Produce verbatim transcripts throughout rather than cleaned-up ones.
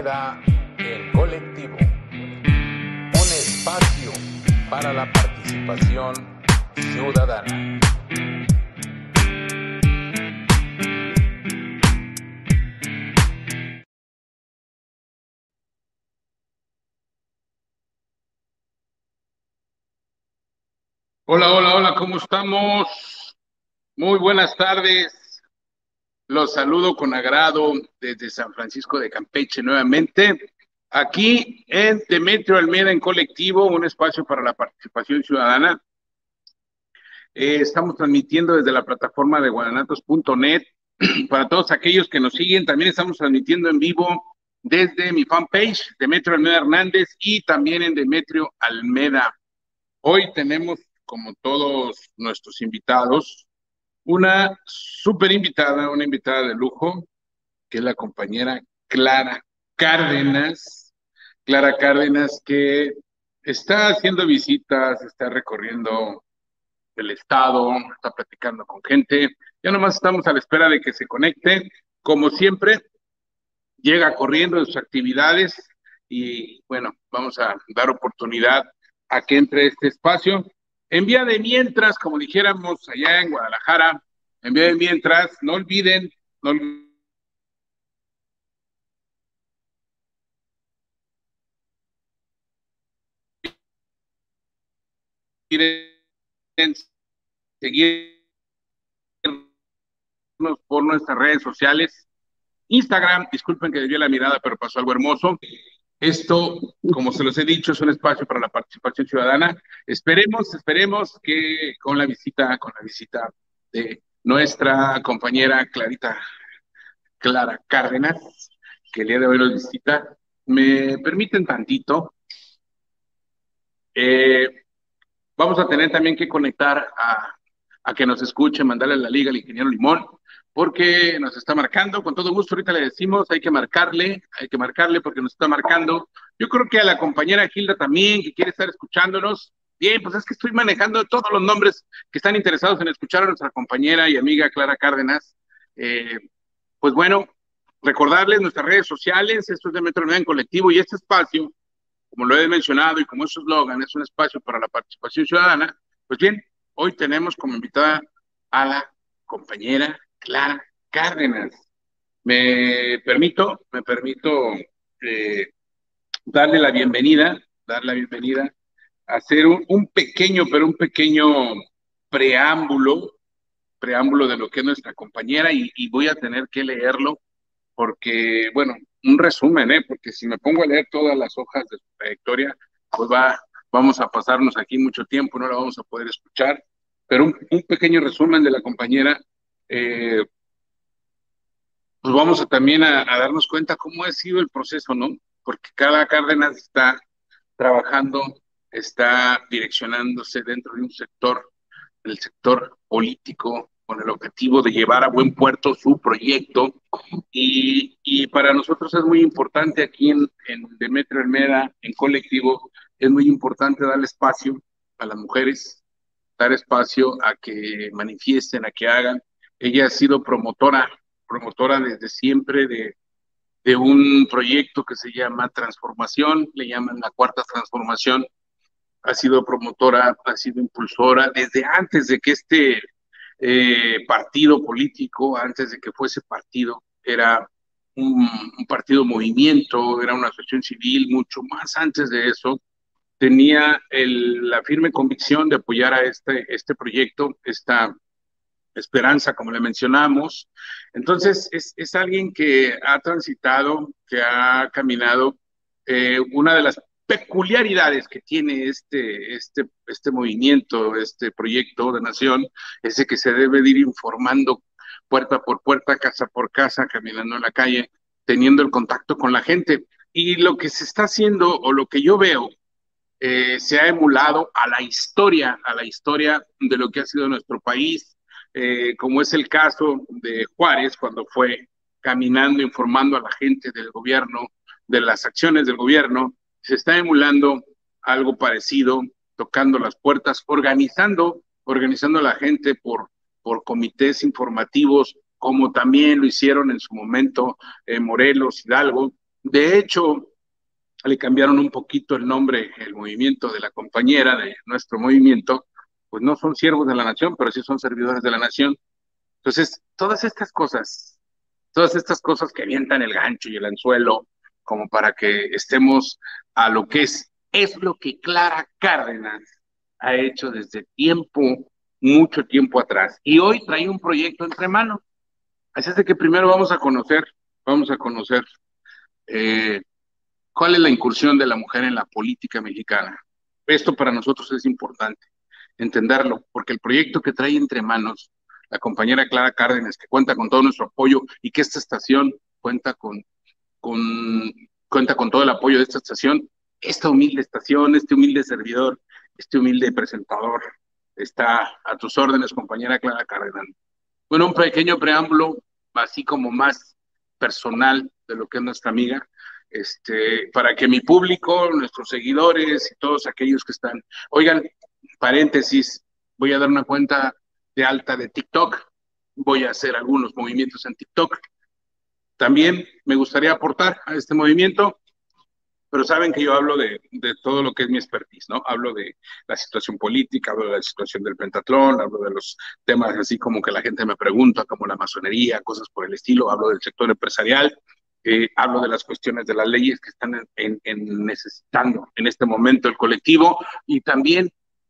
Almeda en colectivo. Un espacio para la participación ciudadana. Hola, hola, hola, ¿cómo estamos? Muy buenas tardes. Los saludo con agrado desde San Francisco de Campeche nuevamente. Aquí en Demetrio Almeda en colectivo, un espacio para la participación ciudadana. Eh, estamos transmitiendo desde la plataforma de guanatos punto net. Para todos aquellos que nos siguen, también estamos transmitiendo en vivo desde mi fanpage, Demetrio Almeda Hernández, y también en Demetrio Almeda. Hoy tenemos, como todos nuestros invitados, una súper invitada, una invitada de lujo, que es la compañera Clara Cárdenas. Clara Cárdenas, que está haciendo visitas, está recorriendo el estado, está platicando con gente. Ya nomás estamos a la espera de que se conecte. Como siempre, llega corriendo en sus actividades y bueno, vamos a dar oportunidad a que entre este espacio. En vía de mientras, como dijéramos allá en Guadalajara, en vía de mientras, no olviden, no olviden seguirnos por nuestras redes sociales. Instagram, disculpen que desvié la mirada, pero pasó algo hermoso. Esto, como se los he dicho, es un espacio para la participación ciudadana. Esperemos, esperemos que con la visita, con la visita de nuestra compañera Clarita, Clara Cárdenas, que el día de hoy nos visita, me permiten tantito. Eh, vamos a tener también que conectar a, a que nos escuche, mandarle la liga al ingeniero Limón, porque nos está marcando, con todo gusto, ahorita le decimos, hay que marcarle, hay que marcarle porque nos está marcando. Yo creo que a la compañera Gilda también, que quiere estar escuchándonos. Bien, pues es que estoy manejando todos los nombres que están interesados en escuchar a nuestra compañera y amiga Clara Cárdenas. Eh, pues bueno, recordarles nuestras redes sociales, esto es de Metro nueve en colectivo, y este espacio, como lo he mencionado y como es su eslogan, es un espacio para la participación ciudadana. Pues bien, hoy tenemos como invitada a la compañera Clara Cárdenas. Me permito, me permito eh, darle la bienvenida, darle la bienvenida, hacer un, un pequeño, pero un pequeño preámbulo, preámbulo de lo que es nuestra compañera y, y voy a tener que leerlo porque, bueno, un resumen, ¿eh? Porque si me pongo a leer todas las hojas de su trayectoria, pues va, vamos a pasarnos aquí mucho tiempo, no la vamos a poder escuchar, pero un, un pequeño resumen de la compañera, eh, pues vamos a también a, a darnos cuenta cómo ha sido el proceso, ¿no? Porque cada Cárdenas está trabajando, está direccionándose dentro de un sector, el sector político, con el objetivo de llevar a buen puerto su proyecto. Y, y para nosotros es muy importante aquí en, en Demetrio Almeda, en colectivo, es muy importante darle espacio a las mujeres, dar espacio a que manifiesten, a que hagan. Ella ha sido promotora, promotora desde siempre de, de un proyecto que se llama Transformación, le llaman la Cuarta Transformación. Ha sido promotora, ha sido impulsora desde antes de que este eh, partido político, antes de que fuese partido, era un, un partido movimiento, era una asociación civil, mucho más antes de eso, tenía el, la firme convicción de apoyar a este, este proyecto, esta esperanza, como le mencionamos. Entonces, es, es alguien que ha transitado, que ha caminado. Eh, una de las peculiaridades que tiene este, este, este movimiento, este proyecto de nación, es de que se debe de ir informando puerta por puerta, casa por casa, caminando en la calle, teniendo el contacto con la gente. Y lo que se está haciendo, o lo que yo veo, eh, se ha emulado a la historia, a la historia de lo que ha sido nuestro país, eh, como es el caso de Juárez, cuando fue caminando, informando a la gente del gobierno, de las acciones del gobierno. Se está emulando algo parecido, tocando las puertas, organizando, organizando a la gente por, por comités informativos, como también lo hicieron en su momento eh, Morelos, Hidalgo, De hecho, le cambiaron un poquito el nombre, el movimiento de la compañera de nuestro movimiento, pues no son siervos de la nación, pero sí son servidores de la nación. Entonces, todas estas cosas, todas estas cosas que avientan el gancho y el anzuelo, como para que estemos a lo que es, es lo que Clara Cárdenas ha hecho desde tiempo, mucho tiempo atrás. Y hoy trae un proyecto entre manos. Así es de que primero vamos a conocer, vamos a conocer eh, cuál es la incursión de la mujer en la política mexicana. Esto para nosotros es importante entenderlo, porque el proyecto que trae entre manos la compañera Clara Cárdenas, que cuenta con todo nuestro apoyo y que esta estación cuenta con, con, cuenta con todo el apoyo de esta estación, esta humilde estación, este humilde servidor, este humilde presentador, está a tus órdenes, compañera Clara Cárdenas. Bueno, un pequeño preámbulo, así como más personal de lo que es nuestra amiga, este, para que mi público, nuestros seguidores y todos aquellos que están, oigan, paréntesis, voy a dar una cuenta de alta de TikTok, voy a hacer algunos movimientos en TikTok. También me gustaría aportar a este movimiento, pero saben que yo hablo de, de todo lo que es mi expertise, ¿no? Hablo de la situación política, hablo de la situación del pentatlón, hablo de los temas así como que la gente me pregunta, como la masonería, cosas por el estilo, hablo del sector empresarial, eh, hablo de las cuestiones de las leyes que están en, en, en necesitando en este momento el colectivo y también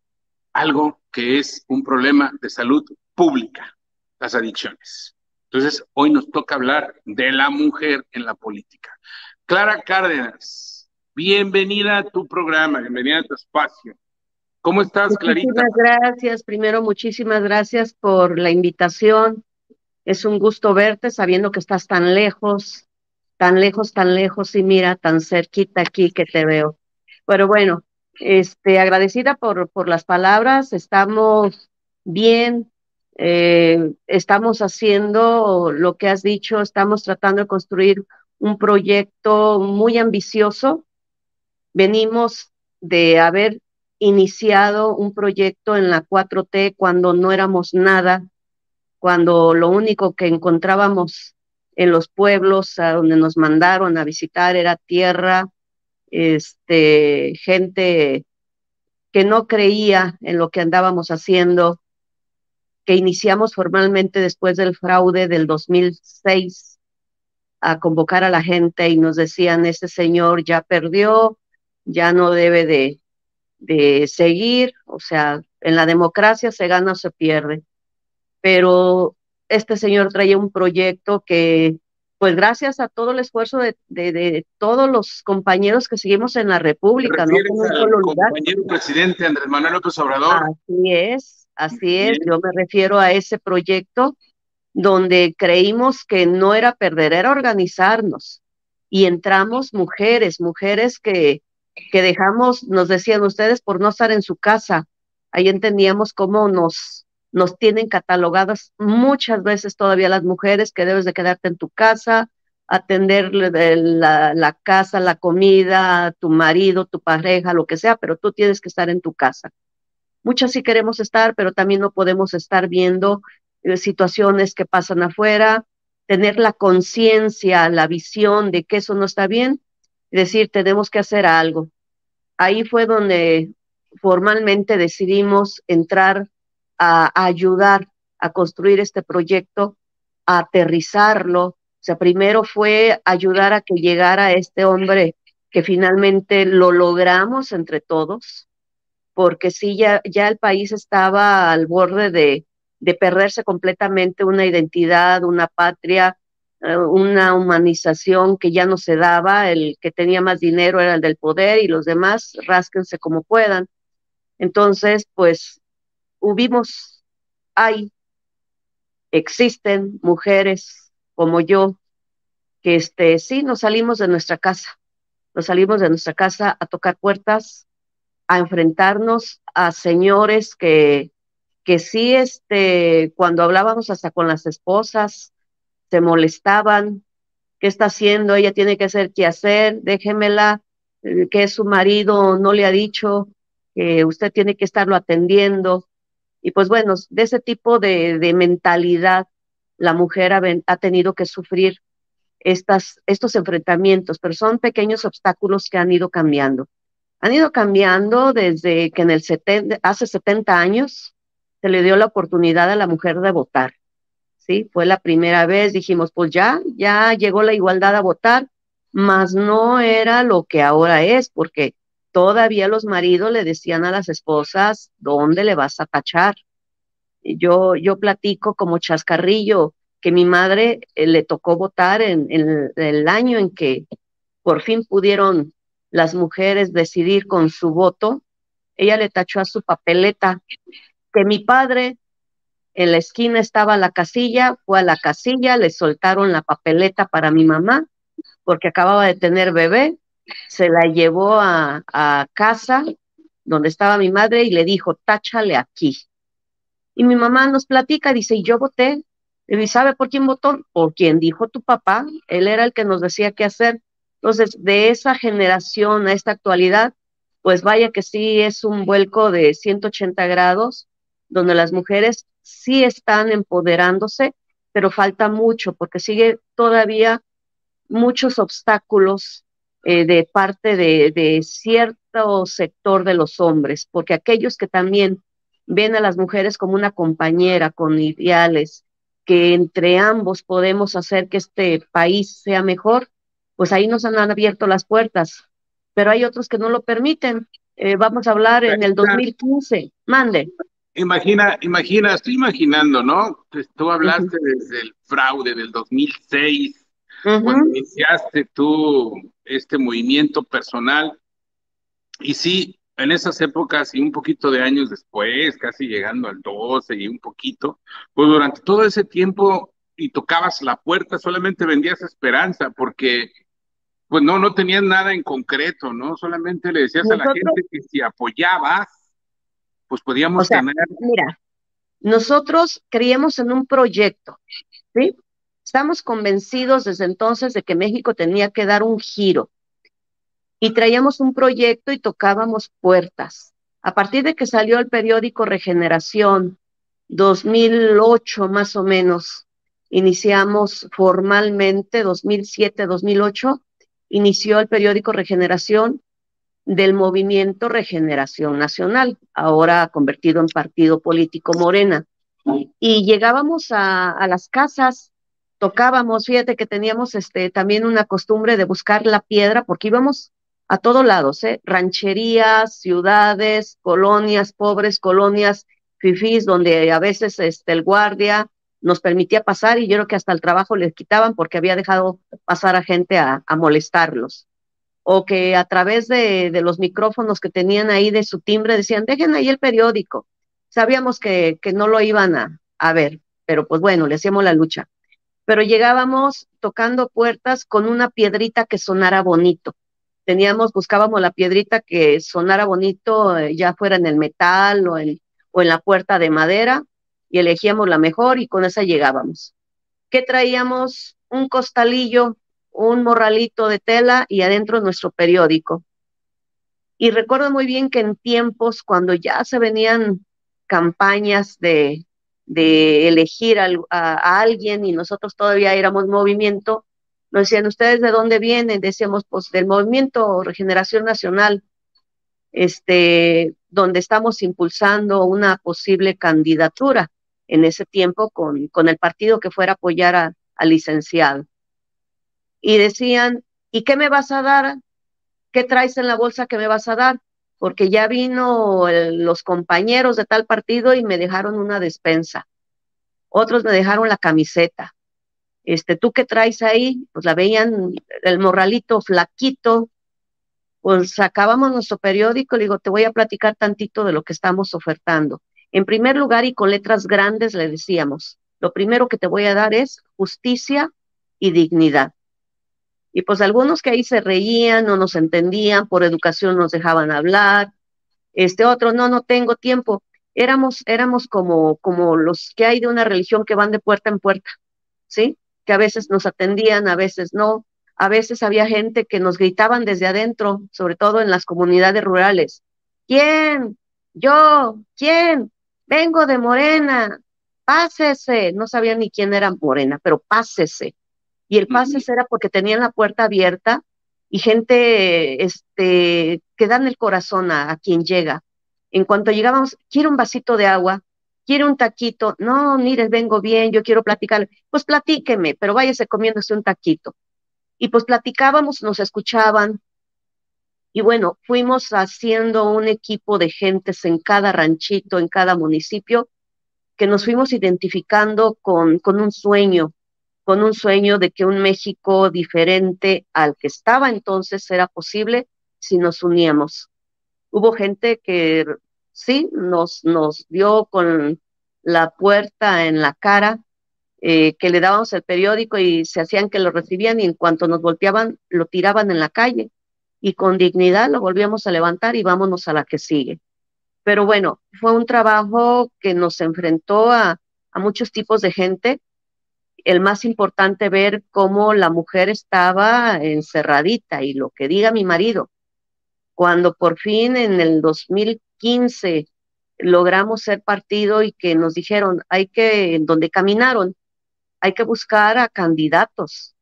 algo que es un problema de salud pública, las adicciones. Entonces, hoy nos toca hablar de la mujer en la política. Clara Cárdenas, bienvenida a tu programa, bienvenida a tu espacio. ¿Cómo estás, Clarita? Muchísimas gracias. Primero, muchísimas gracias por la invitación. Es un gusto verte sabiendo que estás tan lejos, tan lejos, tan lejos y mira, tan cerquita aquí que te veo. Pero bueno, este, agradecida por, por las palabras. Estamos bien, eh, estamos haciendo lo que has dicho, estamos tratando de construir un proyecto muy ambicioso. Venimos de haber iniciado un proyecto en la cuatro T cuando no éramos nada, cuando lo único que encontrábamos en los pueblos a donde nos mandaron a visitar era tierra, este, gente que no creía en lo que andábamos haciendo, que iniciamos formalmente después del fraude del dos mil seis a convocar a la gente y nos decían, este señor ya perdió, ya no debe de, de seguir, o sea, en la democracia se gana o se pierde. Pero este señor traía un proyecto que, pues gracias a todo el esfuerzo de, de, de todos los compañeros que seguimos en la República, ¿Te no refieres como un al solo lugar. compañero presidente Andrés Manuel López Obrador? Así es, así es, yo me refiero a ese proyecto donde creímos que no era perder, era organizarnos. Y entramos mujeres, mujeres que, que dejamos, nos decían ustedes, por no estar en su casa. Ahí entendíamos cómo nos, nos tienen catalogadas muchas veces todavía las mujeres, que debes de quedarte en tu casa, atender la, la casa, la comida, tu marido, tu pareja, lo que sea, pero tú tienes que estar en tu casa. Muchas sí queremos estar, pero también no podemos estar viendo eh, situaciones que pasan afuera, tener la conciencia, la visión de que eso no está bien, y decir, tenemos que hacer algo. Ahí fue donde formalmente decidimos entrar a, a ayudar a construir este proyecto, a aterrizarlo. O sea, primero fue ayudar a que llegara este hombre que finalmente lo logramos entre todos, porque sí, ya, ya el país estaba al borde de, de perderse completamente una identidad, una patria, eh, una humanización que ya no se daba, el que tenía más dinero era el del poder y los demás rásquense como puedan. Entonces, pues, hubimos, hay, existen mujeres como yo, que este, sí, nos salimos de nuestra casa, nos salimos de nuestra casa a tocar puertas, a enfrentarnos a señores que, que sí, este, cuando hablábamos hasta con las esposas, se molestaban. ¿Qué está haciendo? Ella tiene que hacer qué hacer, déjemela, eh, que su marido no le ha dicho, que usted tiene que estarlo atendiendo. Y pues bueno, de ese tipo de, de mentalidad, la mujer ha, ha tenido que sufrir estas, estos enfrentamientos, pero son pequeños obstáculos que han ido cambiando. Han ido cambiando desde que en el setenta, hace setenta años se le dio la oportunidad a la mujer de votar, ¿sí? Fue la primera vez, dijimos, pues ya, ya llegó la igualdad a votar, mas no era lo que ahora es, porque todavía los maridos le decían a las esposas, ¿dónde le vas a tachar? Yo, yo platico como chascarrillo que mi madre eh, le tocó votar en, en el año en que por fin pudieron las mujeres decidir con su voto. Ella le tachó a su papeleta que mi padre en la esquina estaba la casilla, fue a la casilla, le soltaron la papeleta para mi mamá porque acababa de tener bebé, se la llevó a, a casa donde estaba mi madre y le dijo, táchale aquí. Y mi mamá nos platica, dice, y yo voté. Y ¿sabe por quién votó? Por quien dijo tu papá, él era el que nos decía qué hacer. Entonces, de esa generación a esta actualidad, pues vaya que sí es un vuelco de ciento ochenta grados, donde las mujeres sí están empoderándose, pero falta mucho, porque sigue todavía muchos obstáculos eh, de parte de, de cierto sector de los hombres, porque aquellos que también ven a las mujeres como una compañera con ideales, que entre ambos podemos hacer que este país sea mejor, pues ahí nos han abierto las puertas, pero hay otros que no lo permiten. Eh, vamos a hablar en el dos mil quince, mande. Imagina, imagina, estoy imaginando, ¿no? Pues tú hablaste Uh-huh. desde el fraude del dos mil seis, Uh-huh. cuando iniciaste tú este movimiento personal. Y sí, en esas épocas y un poquito de años después, casi llegando al doce y un poquito, pues durante todo ese tiempo y tocabas la puerta, solamente vendías esperanza, porque pues no, no tenías nada en concreto, ¿no? Solamente le decías a la Nosotros, gente que si apoyabas, pues o podíamos sea, tener. mira, nosotros creíamos en un proyecto, ¿sí? Estamos convencidos desde entonces de que México tenía que dar un giro y traíamos un proyecto y tocábamos puertas. A partir de que salió el periódico Regeneración, dos mil ocho más o menos, iniciamos formalmente, dos mil siete, dos mil ocho, inició el periódico Regeneración del movimiento Regeneración Nacional, ahora convertido en partido político Morena. Y llegábamos a, a las casas, tocábamos, fíjate que teníamos este, también una costumbre de buscar la piedra, porque íbamos a todos lados, ¿eh? Rancherías, ciudades, colonias, pobres colonias, fifís, donde a veces este, el guardia nos permitía pasar y yo creo que hasta el trabajo les quitaban porque había dejado pasar a gente a, a molestarlos. O que a través de, de los micrófonos que tenían ahí de su timbre decían, dejen ahí el periódico. Sabíamos que, que no lo iban a, a ver, pero pues bueno, le hacíamos la lucha. Pero llegábamos tocando puertas con una piedrita que sonara bonito. Teníamos, buscábamos la piedrita que sonara bonito, eh, ya fuera en el metal o en, o en la puerta de madera, y elegíamos la mejor y con esa llegábamos. ¿Qué traíamos? Un costalillo, un morralito de tela y adentro nuestro periódico. Y recuerdo muy bien que en tiempos cuando ya se venían campañas de, de elegir a, a, a alguien y nosotros todavía éramos movimiento, nos decían, ¿ustedes de dónde vienen? Decíamos, pues del movimiento Regeneración Nacional, este, donde estamos impulsando una posible candidatura en ese tiempo con, con el partido que fuera a apoyar a, al licenciado. Y decían, ¿y qué me vas a dar? ¿Qué traes en la bolsa que me vas a dar? Porque ya vino el, los compañeros de tal partido y me dejaron una despensa. Otros me dejaron la camiseta. Este, ¿tú qué traes ahí? Pues la veían el morralito flaquito. Pues sacábamos nuestro periódico, le digo, te voy a platicar tantito de lo que estamos ofertando. En primer lugar, y con letras grandes, le decíamos, lo primero que te voy a dar es justicia y dignidad. Y pues algunos que ahí se reían, no nos entendían, por educación nos dejaban hablar, este otro, no, no tengo tiempo. Éramos, éramos como, como los que hay de una religión que van de puerta en puerta, ¿sí? Que a veces nos atendían, a veces no. A veces había gente que nos gritaban desde adentro, sobre todo en las comunidades rurales. ¿Quién? Yo. ¿Quién? Vengo de Morena. Pásese. No sabían ni quién era Morena, pero pásese. y el pases era porque tenían la puerta abierta y gente este, que dan el corazón a, a quien llega. En cuanto llegábamos, quiero un vasito de agua, quiero un taquito, no, mire, vengo bien, yo quiero platicar, pues platíqueme, pero váyase comiéndose un taquito. Y pues platicábamos, nos escuchaban, y bueno, fuimos haciendo un equipo de gentes en cada ranchito, en cada municipio, que nos fuimos identificando con, con un sueño, con un sueño de que un México diferente al que estaba entonces era posible si nos uníamos. Hubo gente que sí nos, nos dio con la puerta en la cara, eh, que le dábamos el periódico y se hacían que lo recibían y en cuanto nos volteaban lo tiraban en la calle y con dignidad lo volvíamos a levantar y vámonos a la que sigue. Pero bueno, fue un trabajo que nos enfrentó a, a muchos tipos de gente. El más importante, ver cómo la mujer estaba encerradita y lo que diga mi marido. Cuando por fin en el dos mil quince logramos ser partido y que nos dijeron, hay que, en donde caminaron, hay que buscar a candidatos.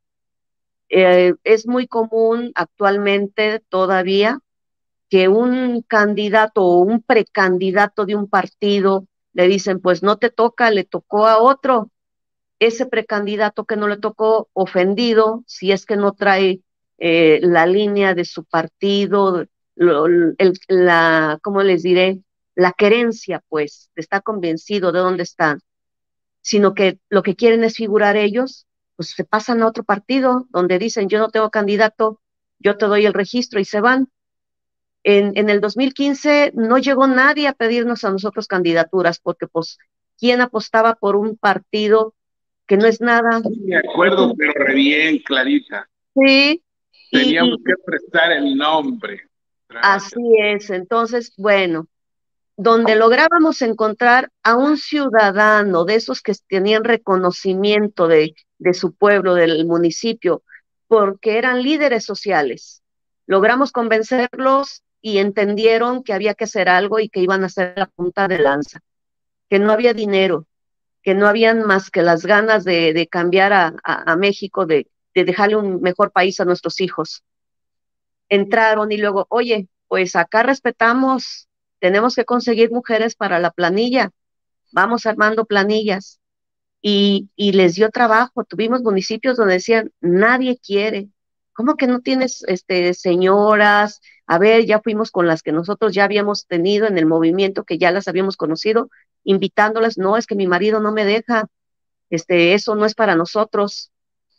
Eh, es muy común actualmente todavía que un candidato o un precandidato de un partido le dicen, pues no te toca, le tocó a otro. Ese precandidato que no le tocó, ofendido, si es que no trae eh, la línea de su partido, lo, el, la, ¿cómo les diré? La querencia, pues, está convencido de dónde están, sino que lo que quieren es figurar ellos, pues se pasan a otro partido donde dicen, yo no tengo candidato, yo te doy el registro y se van. En, en el dos mil quince no llegó nadie a pedirnos a nosotros candidaturas, porque pues, ¿quién apostaba por un partido que no es nada? De acuerdo, pero re bien, Clarita. Sí. Teníamos y, que prestar el nombre. Gracias. Así es, entonces, bueno, donde lográbamos encontrar a un ciudadano de esos que tenían reconocimiento de, de su pueblo, del municipio, porque eran líderes sociales, logramos convencerlos y entendieron que había que hacer algo y que iban a hacer la punta de lanza, que no había dinero, que no habían más que las ganas de, de cambiar a, a, a México, de, de dejarle un mejor país a nuestros hijos. Entraron y luego, oye, pues acá respetamos, tenemos que conseguir mujeres para la planilla, vamos armando planillas. Y, y les dio trabajo. Tuvimos municipios donde decían, nadie quiere. ¿Cómo que no tienes este, señoras? A ver, ya fuimos con las que nosotros ya habíamos tenido en el movimiento, que ya las habíamos conocido, invitándolas, no, es que mi marido no me deja, este, eso no es para nosotros.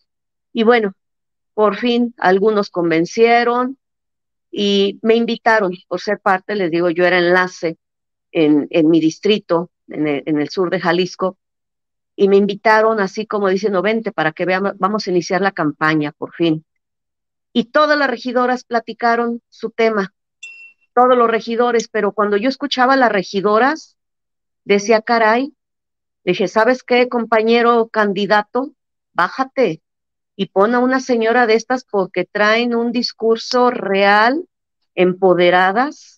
Y bueno, por fin algunos convencieron y me invitaron por ser parte, les digo, yo era enlace en, en mi distrito, en el, en el sur de Jalisco, y me invitaron así como diciendo, vente para que veamos, vamos a iniciar la campaña por fin. Y todas las regidoras platicaron su tema, todos los regidores, pero cuando yo escuchaba a las regidoras, decía, caray, dije, ¿sabes qué, compañero candidato? Bájate y pon a una señora de estas porque traen un discurso real, empoderadas.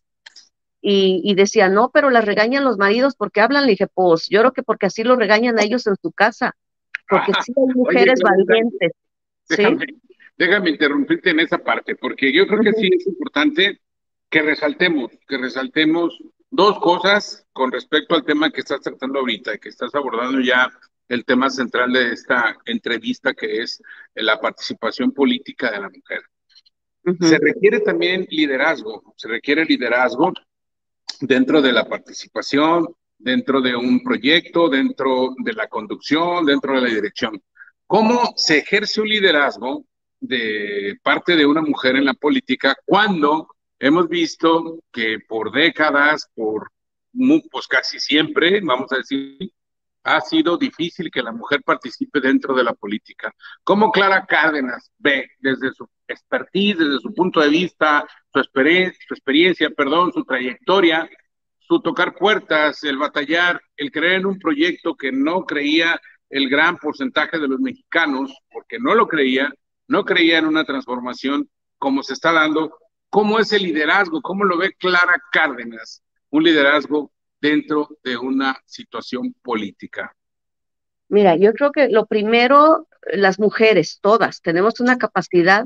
Y, y decía, no, pero las regañan los maridos porque hablan. Le dije, pues yo creo que porque así los regañan a ellos en su casa, porque ah, sí hay mujeres oye, valientes. Déjame, ¿sí? déjame interrumpirte en esa parte, porque yo creo que sí es importante que resaltemos, que resaltemos dos cosas con respecto al tema que estás tratando ahorita, que estás abordando ya el tema central de esta entrevista, que es la participación política de la mujer. Uh-huh. Se requiere también liderazgo, se requiere liderazgo dentro de la participación, dentro de un proyecto, dentro de la conducción, dentro de la dirección. ¿Cómo se ejerce un liderazgo de parte de una mujer en la política cuando hemos visto que por décadas, por pues casi siempre, vamos a decir, ha sido difícil que la mujer participe dentro de la política? ¿Cómo Clara Cárdenas ve desde su expertise, desde su punto de vista, su experiencia, su experiencia, perdón, su trayectoria, su tocar puertas, el batallar, el creer en un proyecto que no creía el gran porcentaje de los mexicanos, porque no lo creía, no creía en una transformación como se está dando? ¿Cómo es el liderazgo? ¿Cómo lo ve Clara Cárdenas? Un liderazgo dentro de una situación política. Mira, yo creo que lo primero, las mujeres, todas, tenemos una capacidad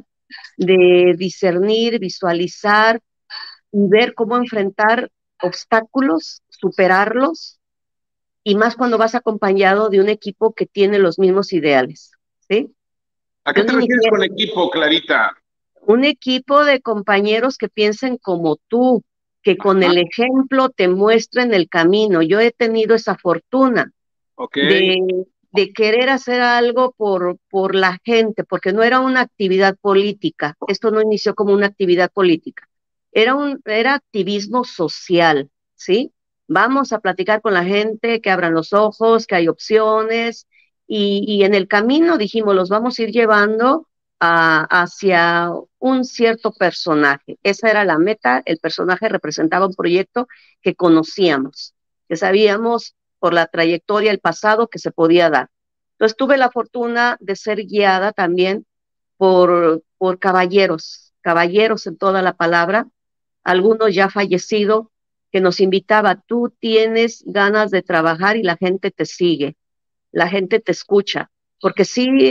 de discernir, visualizar y ver cómo enfrentar obstáculos, superarlos, y más cuando vas acompañado de un equipo que tiene los mismos ideales, ¿sí? ¿A qué Yo te ni refieres siquiera- con equipo, Clarita? un equipo de compañeros que piensen como tú, que con Ajá. el ejemplo te muestren el camino. Yo he tenido esa fortuna Ok, de, de querer hacer algo por, por la gente, porque no era una actividad política. Esto no inició como una actividad política. Era un, era activismo social, ¿sí? Vamos a platicar con la gente, que abran los ojos, que hay opciones, y, y en el camino dijimos, los vamos a ir llevando a- hacia un cierto personaje. Esa era la meta. El personaje representaba un proyecto que conocíamos, que sabíamos por la trayectoria, el pasado que se podía dar. Entonces tuve la fortuna de ser guiada también por, por caballeros, caballeros en toda la palabra, algunos ya fallecidos, que nos invitaba, tú tienes ganas de trabajar y la gente te sigue, la gente te escucha, porque sí,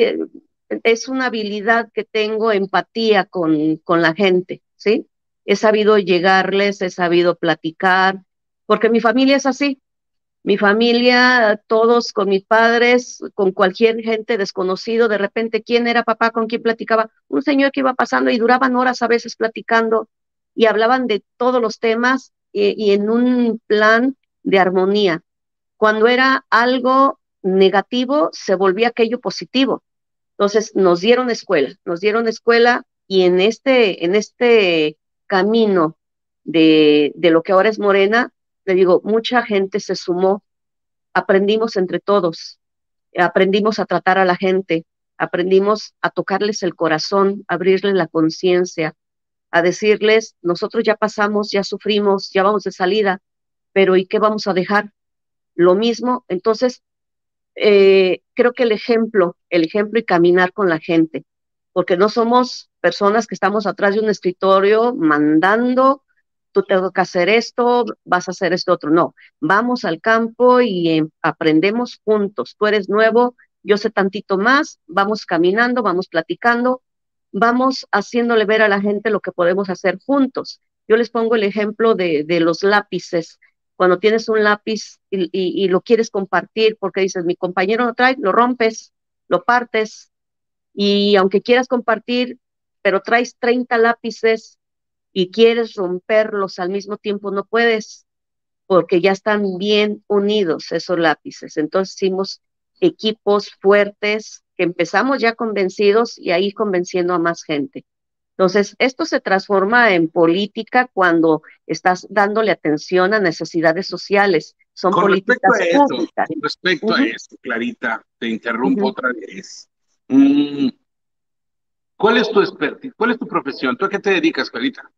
es una habilidad que tengo, empatía con, con la gente, ¿sí? He sabido llegarles, he sabido platicar, porque mi familia es así. Mi familia, todos con mis padres, con cualquier gente desconocido, de repente, ¿quién era papá? ¿Con quién platicaba? Un señor que iba pasando y duraban horas a veces platicando y hablaban de todos los temas y, y en un plan de armonía. Cuando era algo negativo, se volvía aquello positivo. Entonces, nos dieron escuela, nos dieron escuela y en este, en este camino de, de lo que ahora es Morena, le digo, mucha gente se sumó, aprendimos entre todos, aprendimos a tratar a la gente, aprendimos a tocarles el corazón, abrirles la conciencia, a decirles, nosotros ya pasamos, ya sufrimos, ya vamos de salida, pero ¿y qué vamos a dejar? Lo mismo, entonces, eh, creo que el ejemplo, el ejemplo y caminar con la gente, porque no somos personas que estamos atrás de un escritorio mandando, tú tengo que hacer esto, vas a hacer esto otro, no, vamos al campo y eh, aprendemos juntos, tú eres nuevo, yo sé tantito más, vamos caminando, vamos platicando, vamos haciéndole ver a la gente lo que podemos hacer juntos. Yo les pongo el ejemplo de, de los lápices. Cuando tienes un lápiz y, y, y lo quieres compartir porque dices, mi compañero no trae, lo rompes, lo partes, y aunque quieras compartir, pero traes treinta lápices y quieres romperlos al mismo tiempo, no puedes, porque ya están bien unidos esos lápices. Entonces hicimos equipos fuertes que empezamos ya convencidos y ahí convenciendo a más gente. Entonces, esto se transforma en política cuando estás dándole atención a necesidades sociales. Son con respecto políticas a eso, públicas. con respecto a Ujú, eso, Clarita, te interrumpo ujú. otra vez. Mm, ¿cuál es tu expertise? ¿Cuál es tu profesión? ¿Tú a qué te dedicas, Clarita?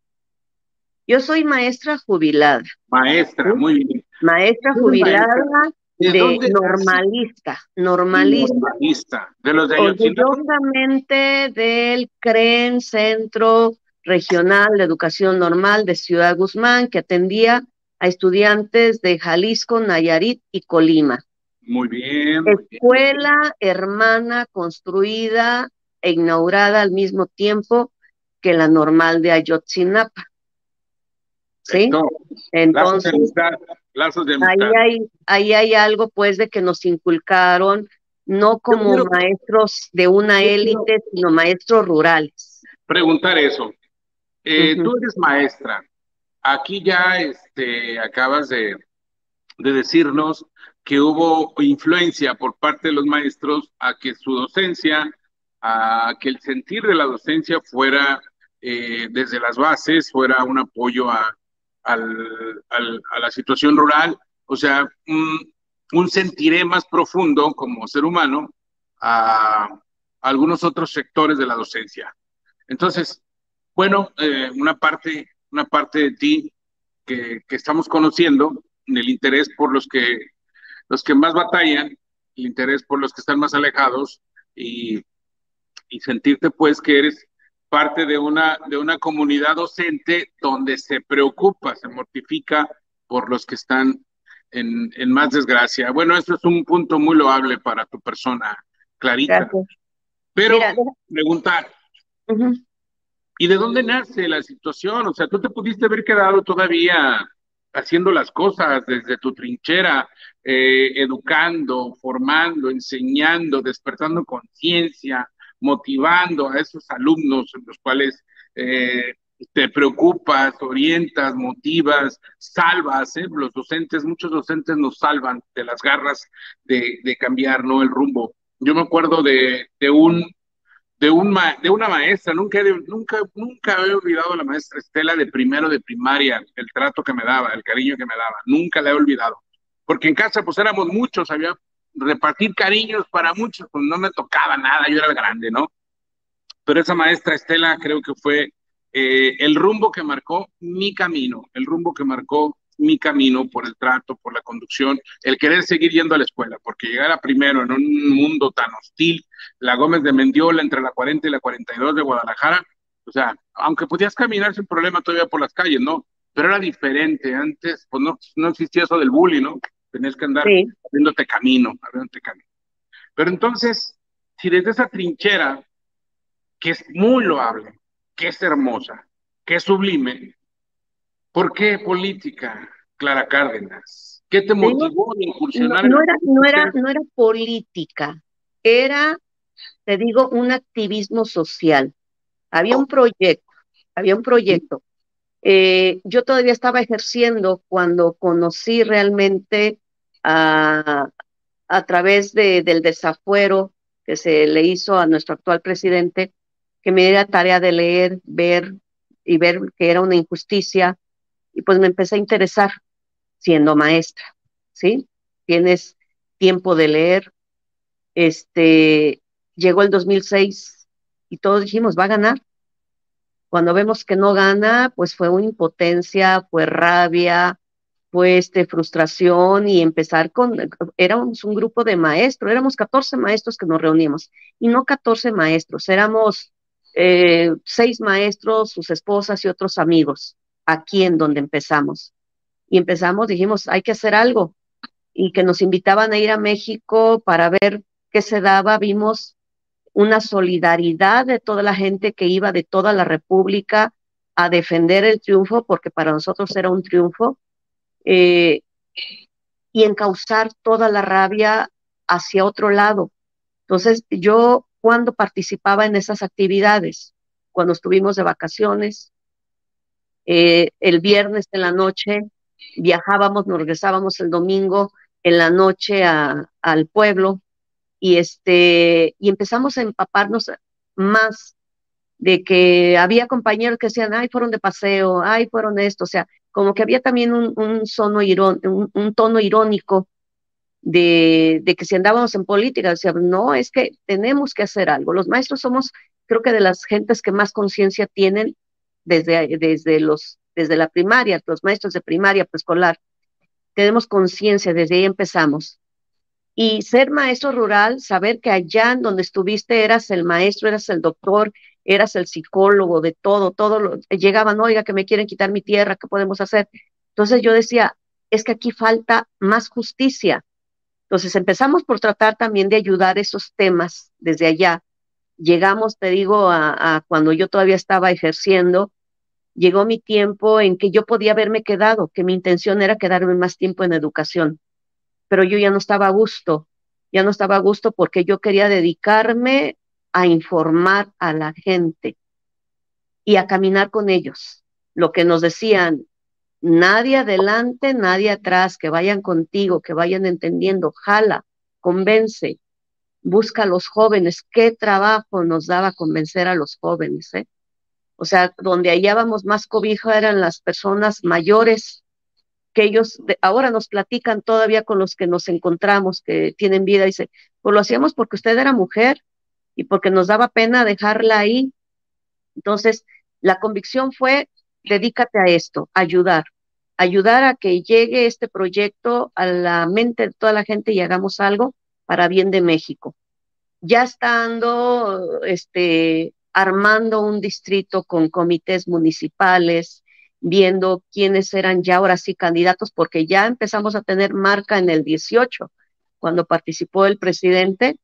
Yo soy maestra jubilada, Maestra, ¿sí? muy bien. Maestra Tú eres maestra. jubilada ¿De de dónde nace? normalista, normalista. Normalista. ¿De los de Ayotzinapa? Orgullosamente del CREN, Centro Regional de Educación Normal de Ciudad Guzmán, que atendía a estudiantes de Jalisco, Nayarit y Colima. Muy bien, muy bien. Escuela hermana construida e inaugurada al mismo tiempo que la normal de Ayotzinapa, ¿sí? Esto, lazos de Entonces, amistad, lazos de ahí amistad. hay, ahí hay algo pues de que nos inculcaron, no Yo como quiero, maestros de una yo quiero élite, sino maestros rurales. preguntar eso. Eh, Ujú. tú eres maestra. Aquí ya este, acabas de, de decirnos que hubo influencia por parte de los maestros a que su docencia, a que el sentir de la docencia fuera eh, desde las bases, fuera un apoyo a, al, al, a la situación rural, o sea, un, un sentiré más profundo como ser humano a, a algunos otros sectores de la docencia. Entonces, bueno, eh, una parte, una parte de ti que, que estamos conociendo, el interés por los que, los que más batallan, el interés por los que están más alejados y, y sentirte pues que eres parte de una, de una comunidad docente donde se preocupa, se mortifica por los que están en, en más desgracia. Bueno, eso es un punto muy loable para tu persona, Clarita. Gracias. Pero Mira, preguntar, uh-huh. ¿y de dónde nace la situación? O sea, tú te pudiste haber quedado todavía haciendo las cosas desde tu trinchera, eh, educando, formando, enseñando, despertando conciencia, motivando a esos alumnos en los cuales eh, te preocupas, orientas, motivas, salvas, ¿eh? Los docentes, muchos docentes nos salvan de las garras de, de cambiar, ¿no? El rumbo. Yo me acuerdo de, de un de, un ma de una maestra, nunca, nunca, nunca he olvidado a la maestra Estela de primero de primaria, el trato que me daba, el cariño que me daba, nunca la he olvidado. Porque en casa pues éramos muchos, había repartir cariños para muchos, pues no me tocaba nada, yo era grande, ¿no? Pero esa maestra Estela creo que fue eh, el rumbo que marcó mi camino, el rumbo que marcó mi camino por el trato, por la conducción, el querer seguir yendo a la escuela, porque llegar a primero en un mundo tan hostil, la Gómez de Mendiola entre la cuarenta y la cuarenta y dos de Guadalajara, o sea, aunque podías caminar sin problema todavía por las calles, ¿no? Pero era diferente, antes pues no, no existía eso del bullying, ¿no? Tenías que andar Sí. abriéndote camino, abriéndote camino. Pero entonces, si desde esa trinchera que es muy loable, que es hermosa, que es sublime. ¿Por qué política, Clara Cárdenas? ¿Qué te Te digo, motivó a no, incursionar en no la era, no era, política? no era política, era, te digo, un activismo social. Había un proyecto, había un proyecto. Eh, yo todavía estaba ejerciendo cuando conocí realmente a, a través de, del desafuero que se le hizo a nuestro actual presidente, que me diera tarea de leer, ver y ver que era una injusticia, y pues me empecé a interesar siendo maestra, ¿sí? Tienes tiempo de leer, este, llegó el dos mil seis y todos dijimos, va a ganar. Cuando vemos que no gana, pues fue una impotencia, fue rabia, fue este, frustración y empezar con, éramos un grupo de maestros, éramos catorce maestros que nos reunimos y no catorce maestros, éramos eh, seis maestros, sus esposas y otros amigos, aquí en donde empezamos. Y empezamos, dijimos, hay que hacer algo y que nos invitaban a ir a México para ver qué se daba, vimos una solidaridad de toda la gente que iba de toda la República a defender el triunfo, porque para nosotros era un triunfo, eh, y encauzar toda la rabia hacia otro lado. Entonces, yo cuando participaba en esas actividades, cuando estuvimos de vacaciones, eh, el viernes en la noche viajábamos, nos regresábamos el domingo en la noche a, al pueblo y, este, y empezamos a empaparnos más de que había compañeros que decían, ay, fueron de paseo, ay, fueron esto, o sea, como que había también un, un, sono irón, un, un tono irónico de, de, que si andábamos en política, decíamos, no, es que tenemos que hacer algo. Los maestros somos, creo que de las gentes que más conciencia tienen desde, desde, los, desde la primaria, los maestros de primaria, preescolar, tenemos conciencia, desde ahí empezamos. Y ser maestro rural, saber que allá en donde estuviste eras el maestro, eras el doctor, eras el psicólogo de todo, todo lo, llegaban, oiga, que me quieren quitar mi tierra, ¿qué podemos hacer? Entonces yo decía, es que aquí falta más justicia. Entonces empezamos por tratar también de ayudar esos temas desde allá. Llegamos, te digo, a, a cuando yo todavía estaba ejerciendo, llegó mi tiempo en que yo podía haberme quedado, que mi intención era quedarme más tiempo en educación, pero yo ya no estaba a gusto, ya no estaba a gusto porque yo quería dedicarme a informar a la gente y a caminar con ellos. Lo que nos decían, nadie adelante, nadie atrás, que vayan contigo, que vayan entendiendo, jala, convence, busca a los jóvenes. Qué trabajo nos daba convencer a los jóvenes, ¿eh? O sea, donde hallábamos más cobijo eran las personas mayores, que ellos de, ahora nos platican todavía con los que nos encontramos, que tienen vida, y dice, pues lo hacíamos porque usted era mujer y porque nos daba pena dejarla ahí. Entonces, la convicción fue, dedícate a esto, ayudar, ayudar a que llegue este proyecto a la mente de toda la gente y hagamos algo para bien de México. Ya estando, este, armando un distrito con comités municipales, viendo quiénes eran ya ahora sí candidatos, porque ya empezamos a tener marca en el dieciocho, cuando participó el presidente,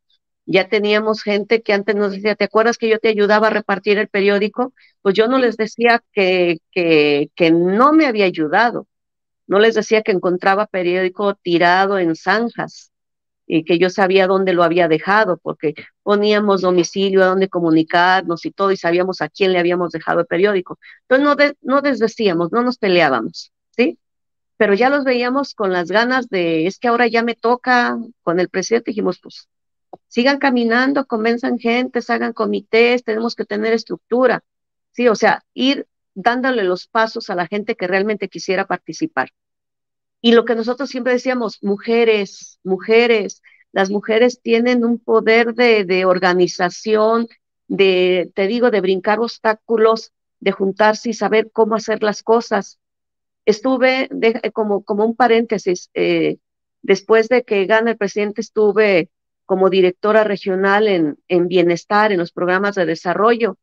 Ya teníamos gente que antes nos decía, ¿te acuerdas que yo te ayudaba a repartir el periódico? Pues yo no les decía que, que, que no me había ayudado, no les decía que encontraba periódico tirado en zanjas y que yo sabía dónde lo había dejado, porque poníamos domicilio, a dónde comunicarnos y todo, y sabíamos a quién le habíamos dejado el periódico. Entonces no, de, no desdecíamos, no nos peleábamos, ¿sí? Pero ya los veíamos con las ganas de, es que ahora ya me toca, con el presidente dijimos, pues sigan caminando, convenzan gente, hagan comités, tenemos que tener estructura, ¿sí? O sea, ir dándole los pasos a la gente que realmente quisiera participar. Y lo que nosotros siempre decíamos, mujeres, mujeres, las mujeres tienen un poder de, de organización, de, te digo, de brincar obstáculos, de juntarse y saber cómo hacer las cosas. Estuve, de, como, como un paréntesis, eh, después de que gana el presidente, estuve como directora regional en, en bienestar, en los programas de desarrollo,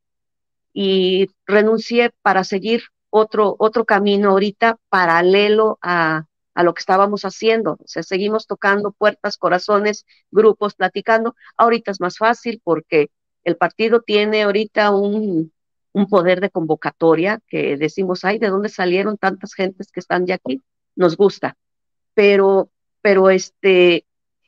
y renuncié para seguir otro, otro camino ahorita paralelo a, a lo que estábamos haciendo. O sea, seguimos tocando puertas, corazones, grupos, platicando. Ahorita es más fácil porque el partido tiene ahorita un, un poder de convocatoria que decimos, ay, ¿de dónde salieron tantas gentes que están ya aquí? Nos gusta. Pero, pero este,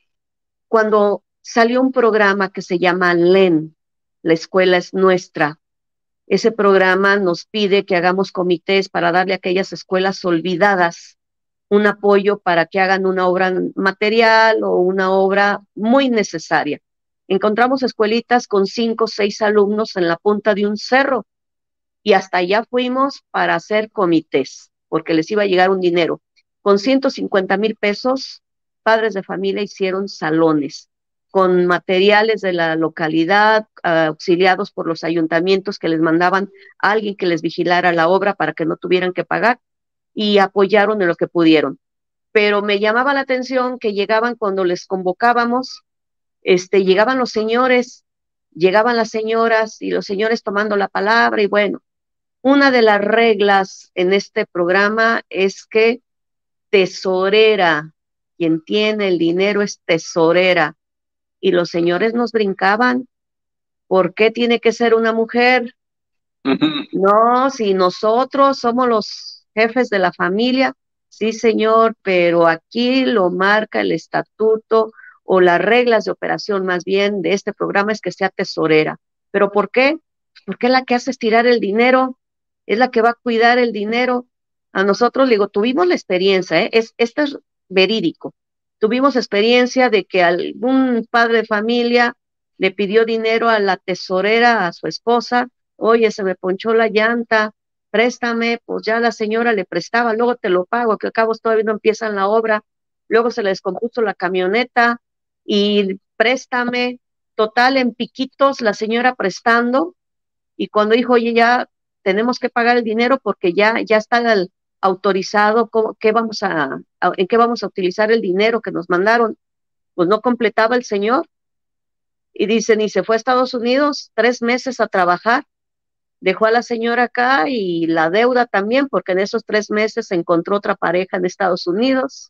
cuando salió un programa que se llama L E N, La Escuela es Nuestra, ese programa nos pide que hagamos comités para darle a aquellas escuelas olvidadas un apoyo para que hagan una obra material o una obra muy necesaria. Encontramos escuelitas con cinco o seis alumnos en la punta de un cerro y hasta allá fuimos para hacer comités, porque les iba a llegar un dinero. Con ciento cincuenta mil pesos, padres de familia hicieron salones con materiales de la localidad, uh, auxiliados por los ayuntamientos que les mandaban a alguien que les vigilara la obra para que no tuvieran que pagar, y apoyaron en lo que pudieron. Pero me llamaba la atención que llegaban cuando les convocábamos, este, llegaban los señores, llegaban las señoras y los señores tomando la palabra, y bueno, una de las reglas en este programa es que tesorera, quien tiene el dinero es tesorera, y los señores nos brincaban. ¿Por qué tiene que ser una mujer? No, si nosotros somos los jefes de la familia, sí señor, pero aquí lo marca el estatuto o las reglas de operación más bien de este programa es que sea tesorera. ¿Pero por qué? Porque es la que hace estirar el dinero, es la que va a cuidar el dinero. A nosotros, digo, tuvimos la experiencia, ¿eh? es, esto es verídico. Tuvimos experiencia de que algún padre de familia le pidió dinero a la tesorera, a su esposa, oye, se me ponchó la llanta, préstame, pues ya la señora le prestaba, luego te lo pago, que al cabo todavía no empiezan la obra, luego se le descompuso la camioneta y préstame, total, en piquitos la señora prestando, y cuando dijo, oye, ya tenemos que pagar el dinero porque ya, ya está el autorizado, ¿cómo, qué vamos a, a, en qué vamos a utilizar el dinero que nos mandaron, pues no completaba el señor, y dicen, y se fue a Estados Unidos tres meses a trabajar, dejó a la señora acá y la deuda también, porque en esos tres meses se encontró otra pareja en Estados Unidos,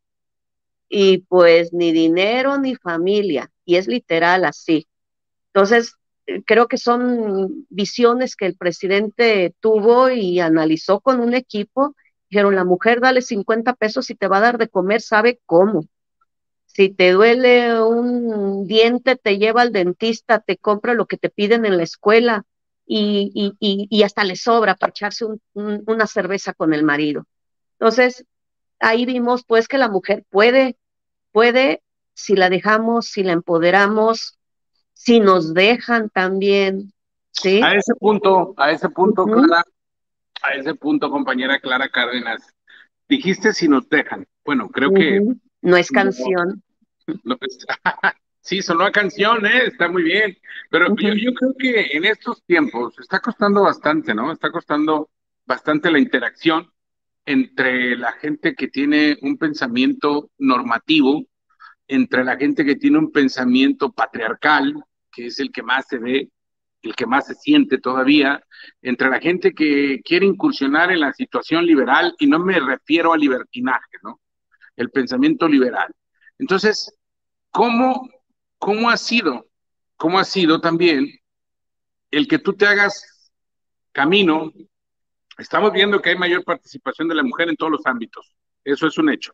y pues ni dinero ni familia, y es literal así. Entonces, creo que son visiones que el presidente tuvo y analizó con un equipo. Dijeron, la mujer dale cincuenta pesos y te va a dar de comer, sabe cómo. Si te duele un diente, te lleva al dentista, te compra lo que te piden en la escuela y, y, y, y hasta le sobra para echarse un, un, una cerveza con el marido. Entonces, ahí vimos pues que la mujer puede, puede, si la dejamos, si la empoderamos, si nos dejan también, ¿sí? A ese punto, a ese punto, uh-huh. Clara, a ese punto, compañera Clara Cárdenas, dijiste si nos dejan. Bueno, creo uh-huh. que... No es canción. No, no, sí, sonó a canción, ¿eh? Está muy bien. Pero uh-huh. yo, yo creo que en estos tiempos está costando bastante, ¿no? Está costando bastante la interacción entre la gente que tiene un pensamiento normativo, entre la gente que tiene un pensamiento patriarcal, que es el que más se ve, el que más se siente todavía, entre la gente que quiere incursionar en la situación liberal, y no me refiero al libertinaje, ¿no? El pensamiento liberal. Entonces, ¿cómo, cómo ha sido cómo ha sido también el que tú te hagas camino. Estamos viendo que hay mayor participación de la mujer en todos los ámbitos, eso es un hecho.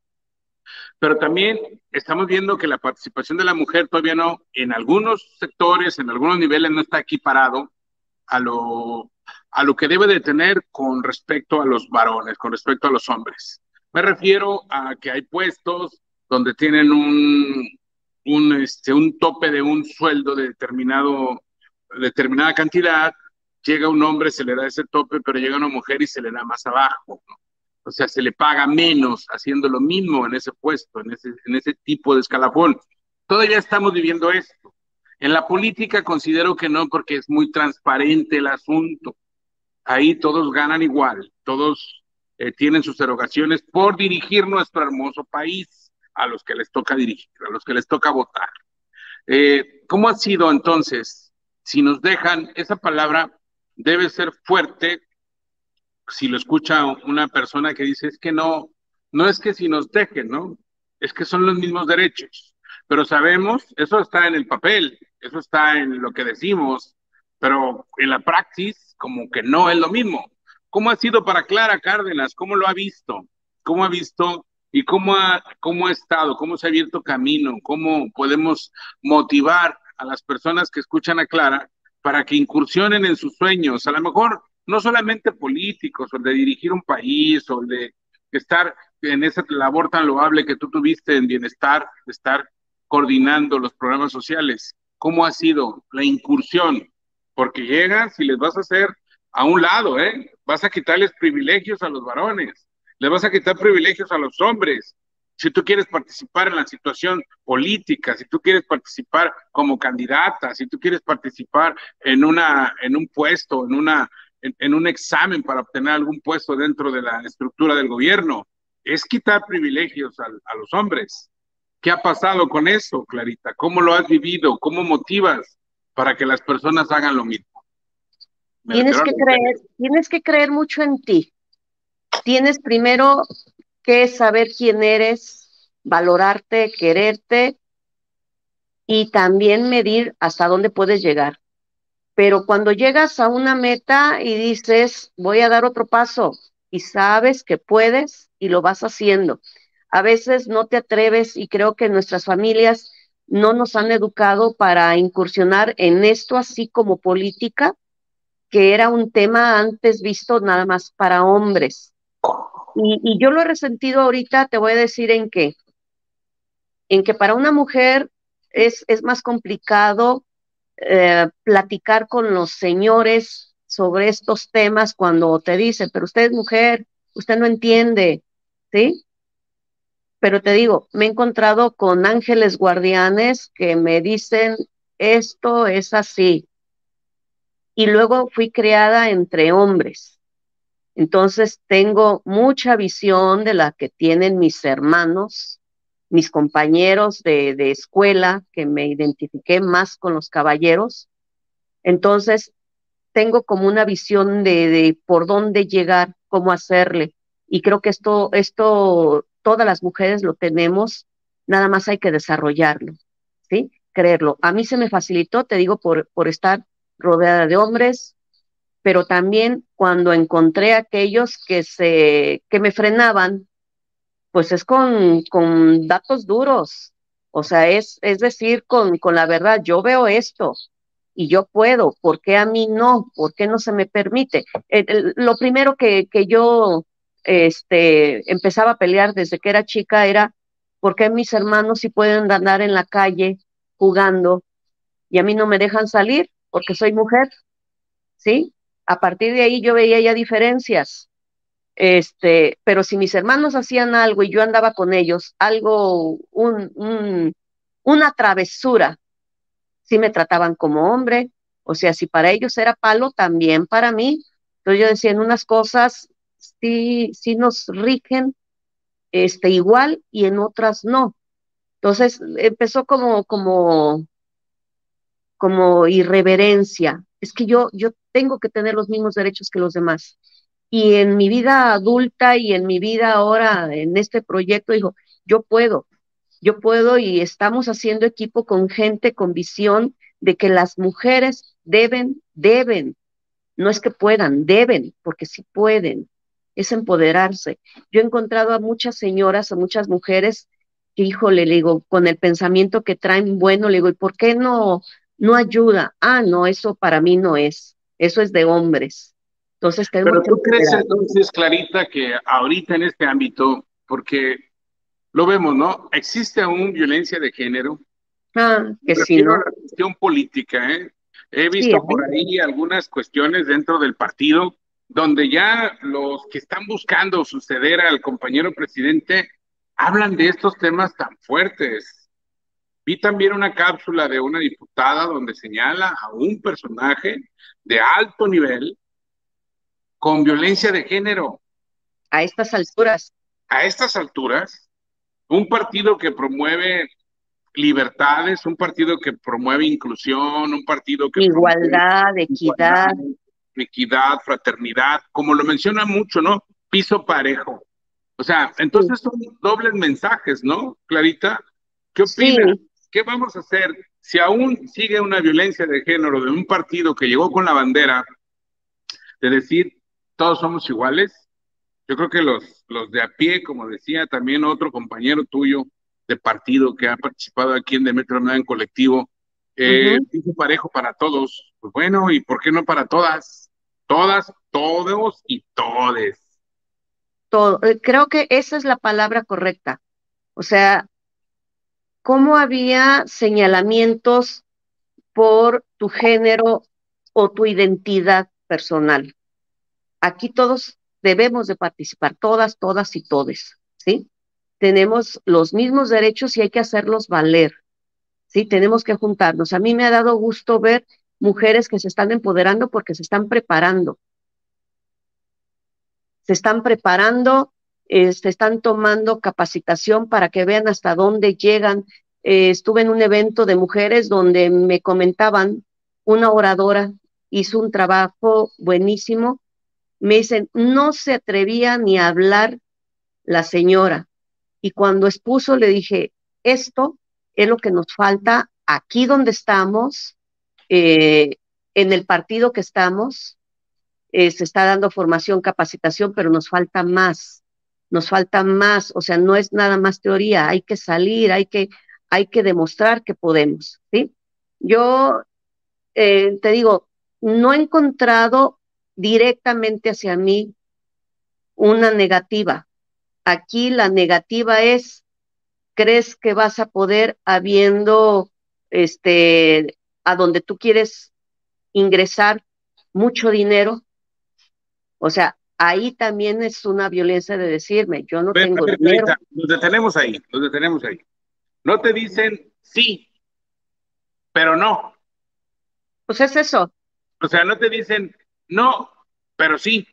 Pero también estamos viendo que la participación de la mujer todavía no, en algunos sectores, en algunos niveles, no está equiparado a lo, a lo que debe de tener con respecto a los varones, con respecto a los hombres. Me refiero a que hay puestos donde tienen un, un, este, un tope de un sueldo de determinado, determinada cantidad, llega un hombre, se le da ese tope, pero llega una mujer y se le da más abajo, ¿no? O sea, se le paga menos haciendo lo mismo en ese puesto, en ese, en ese tipo de escalafón. Todavía estamos viviendo esto. En la política considero que no, porque es muy transparente el asunto. Ahí todos ganan igual, todos eh, tienen sus erogaciones por dirigir nuestro hermoso país a los que les toca dirigir, a los que les toca votar. Eh, ¿Cómo ha sido entonces? Si nos dejan, esa palabra debe ser fuerte. Si lo escucha una persona que dice, es que no, no es que si nos dejen, ¿no? Es que son los mismos derechos. Pero sabemos, eso está en el papel, eso está en lo que decimos, pero en la praxis como que no es lo mismo. ¿Cómo ha sido para Clara Cárdenas? ¿Cómo lo ha visto? ¿Cómo ha visto y cómo ha, cómo ha estado? ¿Cómo se ha abierto camino? ¿Cómo podemos motivar a las personas que escuchan a Clara para que incursionen en sus sueños? A lo mejor no solamente políticos, o el de dirigir un país, o el de estar en esa labor tan loable que tú tuviste en bienestar, de estar coordinando los programas sociales. ¿Cómo ha sido la incursión? Porque llegas y les vas a hacer a un lado, ¿eh? Vas a quitarles privilegios a los varones, les vas a quitar privilegios a los hombres. Si tú quieres participar en la situación política, si tú quieres participar como candidata, si tú quieres participar en, una, en un puesto, en una En, en un examen para obtener algún puesto dentro de la estructura del gobierno, es quitar privilegios a, a los hombres. ¿Qué ha pasado con eso, Clarita? ¿Cómo lo has vivido? ¿Cómo motivas para que las personas hagan lo mismo? Me Tienes que creer, tienes que creer mucho en ti. Tienes primero que saber quién eres, valorarte, quererte y también medir hasta dónde puedes llegar. Pero cuando llegas a una meta y dices, voy a dar otro paso, y sabes que puedes y lo vas haciendo. A veces no te atreves y creo que nuestras familias no nos han educado para incursionar en esto así como política, que era un tema antes visto nada más para hombres. Y, y yo lo he resentido ahorita, te voy a decir en qué. En que para una mujer es, es más complicado Eh, platicar con los señores sobre estos temas cuando te dicen, pero usted es mujer, usted no entiende, ¿sí? Pero te digo, me he encontrado con ángeles guardianes que me dicen, esto es así. Y luego fui creada entre hombres. Entonces tengo mucha visión de la que tienen mis hermanos, mis compañeros de, de escuela, que me identifiqué más con los caballeros. Entonces, tengo como una visión de, de por dónde llegar, cómo hacerle. Y creo que esto, esto, todas las mujeres lo tenemos, nada más hay que desarrollarlo, ¿sí? Creerlo. A mí se me facilitó, te digo, por, por estar rodeada de hombres, pero también cuando encontré a aquellos que se, que me frenaban, pues es con, con datos duros. O sea, es, es decir, con, con la verdad, yo veo esto, y yo puedo, ¿por qué a mí no? ¿Por qué no se me permite? El, el, lo primero que, que yo este, empezaba a pelear desde que era chica era, ¿por qué mis hermanos sí pueden andar en la calle jugando y a mí no me dejan salir porque soy mujer? ¿Sí? A partir de ahí yo veía ya diferencias. Este, pero si mis hermanos hacían algo y yo andaba con ellos, algo, un, un, una travesura, sí me trataban como hombre, o sea, si para ellos era palo, también para mí. Entonces yo decía, en unas cosas sí, sí nos rigen este, igual y en otras no. Entonces empezó como, como, como irreverencia. Es que yo, yo tengo que tener los mismos derechos que los demás. Y en mi vida adulta y en mi vida ahora, en este proyecto, dijo, yo puedo, yo puedo y estamos haciendo equipo con gente con visión de que las mujeres deben, deben, no es que puedan, deben, porque sí pueden, es empoderarse. Yo he encontrado a muchas señoras, a muchas mujeres, que híjole, le digo, con el pensamiento que traen bueno, le digo, ¿y por qué no, no ayuda? Ah, no, eso para mí no es, eso es de hombres. Entonces tenemos Pero que tú crees empoderar. entonces, Clarita, que ahorita en este ámbito, porque lo vemos, ¿no? Existe aún violencia de género. Ah, Me que si refiero a no, la cuestión política, ¿eh? He sí visto por hay, ahí algunas cuestiones dentro del partido donde ya los que están buscando suceder al compañero presidente hablan de estos temas tan fuertes. Vi también una cápsula de una diputada donde señala a un personaje de alto nivel con violencia de género. a estas alturas, A estas alturas, un partido que promueve libertades, un partido que promueve inclusión, un partido que promueve igualdad, igualdad, equidad, equidad, fraternidad, como lo menciona mucho, ¿no? Piso parejo. O sea, sí, entonces son dobles mensajes, ¿no, Clarita? ¿Qué sí, opina? ¿Qué vamos a hacer si aún sigue una violencia de género de un partido que llegó con la bandera de decir todos somos iguales? Yo creo que los, los de a pie, como decía también otro compañero tuyo de partido que ha participado aquí en Demetrio Nada en colectivo, eh, ujú, dice parejo para todos. Pues bueno, ¿y por qué no para todas? Todas, todos y todes. todo. Eh, Creo que esa es la palabra correcta. O sea, cómo había señalamientos por tu género o tu identidad personal. Aquí todos debemos de participar, todas, todas y todes, ¿sí? Tenemos los mismos derechos y hay que hacerlos valer, ¿sí? Tenemos que juntarnos. A mí me ha dado gusto ver mujeres que se están empoderando porque se están preparando, se están preparando, eh, se están tomando capacitación para que vean hasta dónde llegan. Eh, estuve en un evento de mujeres donde me comentaban, una oradora hizo un trabajo buenísimo. Me dicen, no se atrevía ni a hablar la señora. Y cuando expuso, le dije, esto es lo que nos falta aquí donde estamos, eh, en el partido que estamos, eh, se está dando formación, capacitación, pero nos falta más, nos falta más, o sea, no es nada más teoría, hay que salir, hay que, hay que demostrar que podemos, ¿sí? Yo eh, te digo, no he encontrado directamente hacia mí una negativa. Aquí la negativa es, ¿crees que vas a poder habiendo, este, a donde tú quieres ingresar mucho dinero? O sea, ahí también es una violencia de decirme, yo no A ver, a tengo ver, dinero. Clarita, nos detenemos ahí, nos detenemos ahí. No te dicen sí, pero no. Pues es eso, O sea, no te dicen no, pero sí.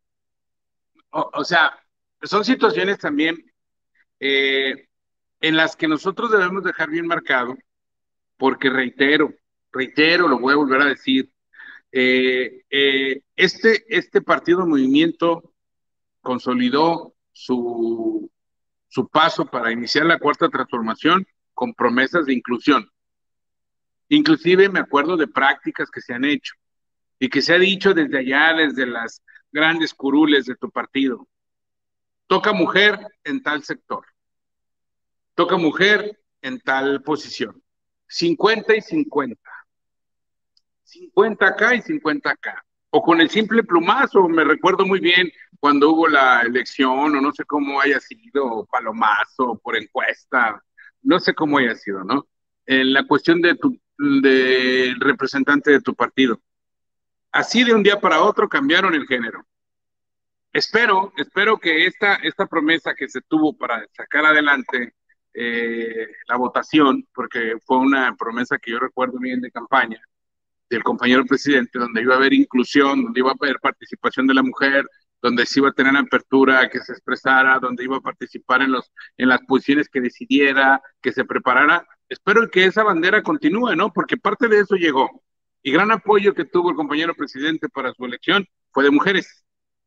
O, o sea, son situaciones también eh, en las que nosotros debemos dejar bien marcado, porque reitero, reitero, lo voy a volver a decir, eh, eh, este, este partido movimiento consolidó su, su paso para iniciar la cuarta transformación con promesas de inclusión. Inclusive me acuerdo de prácticas que se han hecho y que se ha dicho desde allá, desde las grandes curules de tu partido. Toca mujer en tal sector, toca mujer en tal posición. cincuenta y cincuenta. cincuenta acá y cincuenta acá. O con el simple plumazo, me recuerdo muy bien cuando hubo la elección, o no sé cómo haya sido, o palomazo, por encuesta, no sé cómo haya sido, ¿no? En la cuestión de tu, del representante de tu partido. Así de un día para otro cambiaron el género. Espero, espero que esta, esta promesa que se tuvo para sacar adelante eh, la votación, porque fue una promesa que yo recuerdo bien de campaña, del compañero presidente, donde iba a haber inclusión, donde iba a haber participación de la mujer, donde se iba a tener apertura a que se expresara, donde iba a participar en, los, en las posiciones que decidiera, que se preparara. Espero que esa bandera continúe, ¿no? Porque parte de eso llegó. Y gran apoyo que tuvo el compañero presidente para su elección fue de mujeres.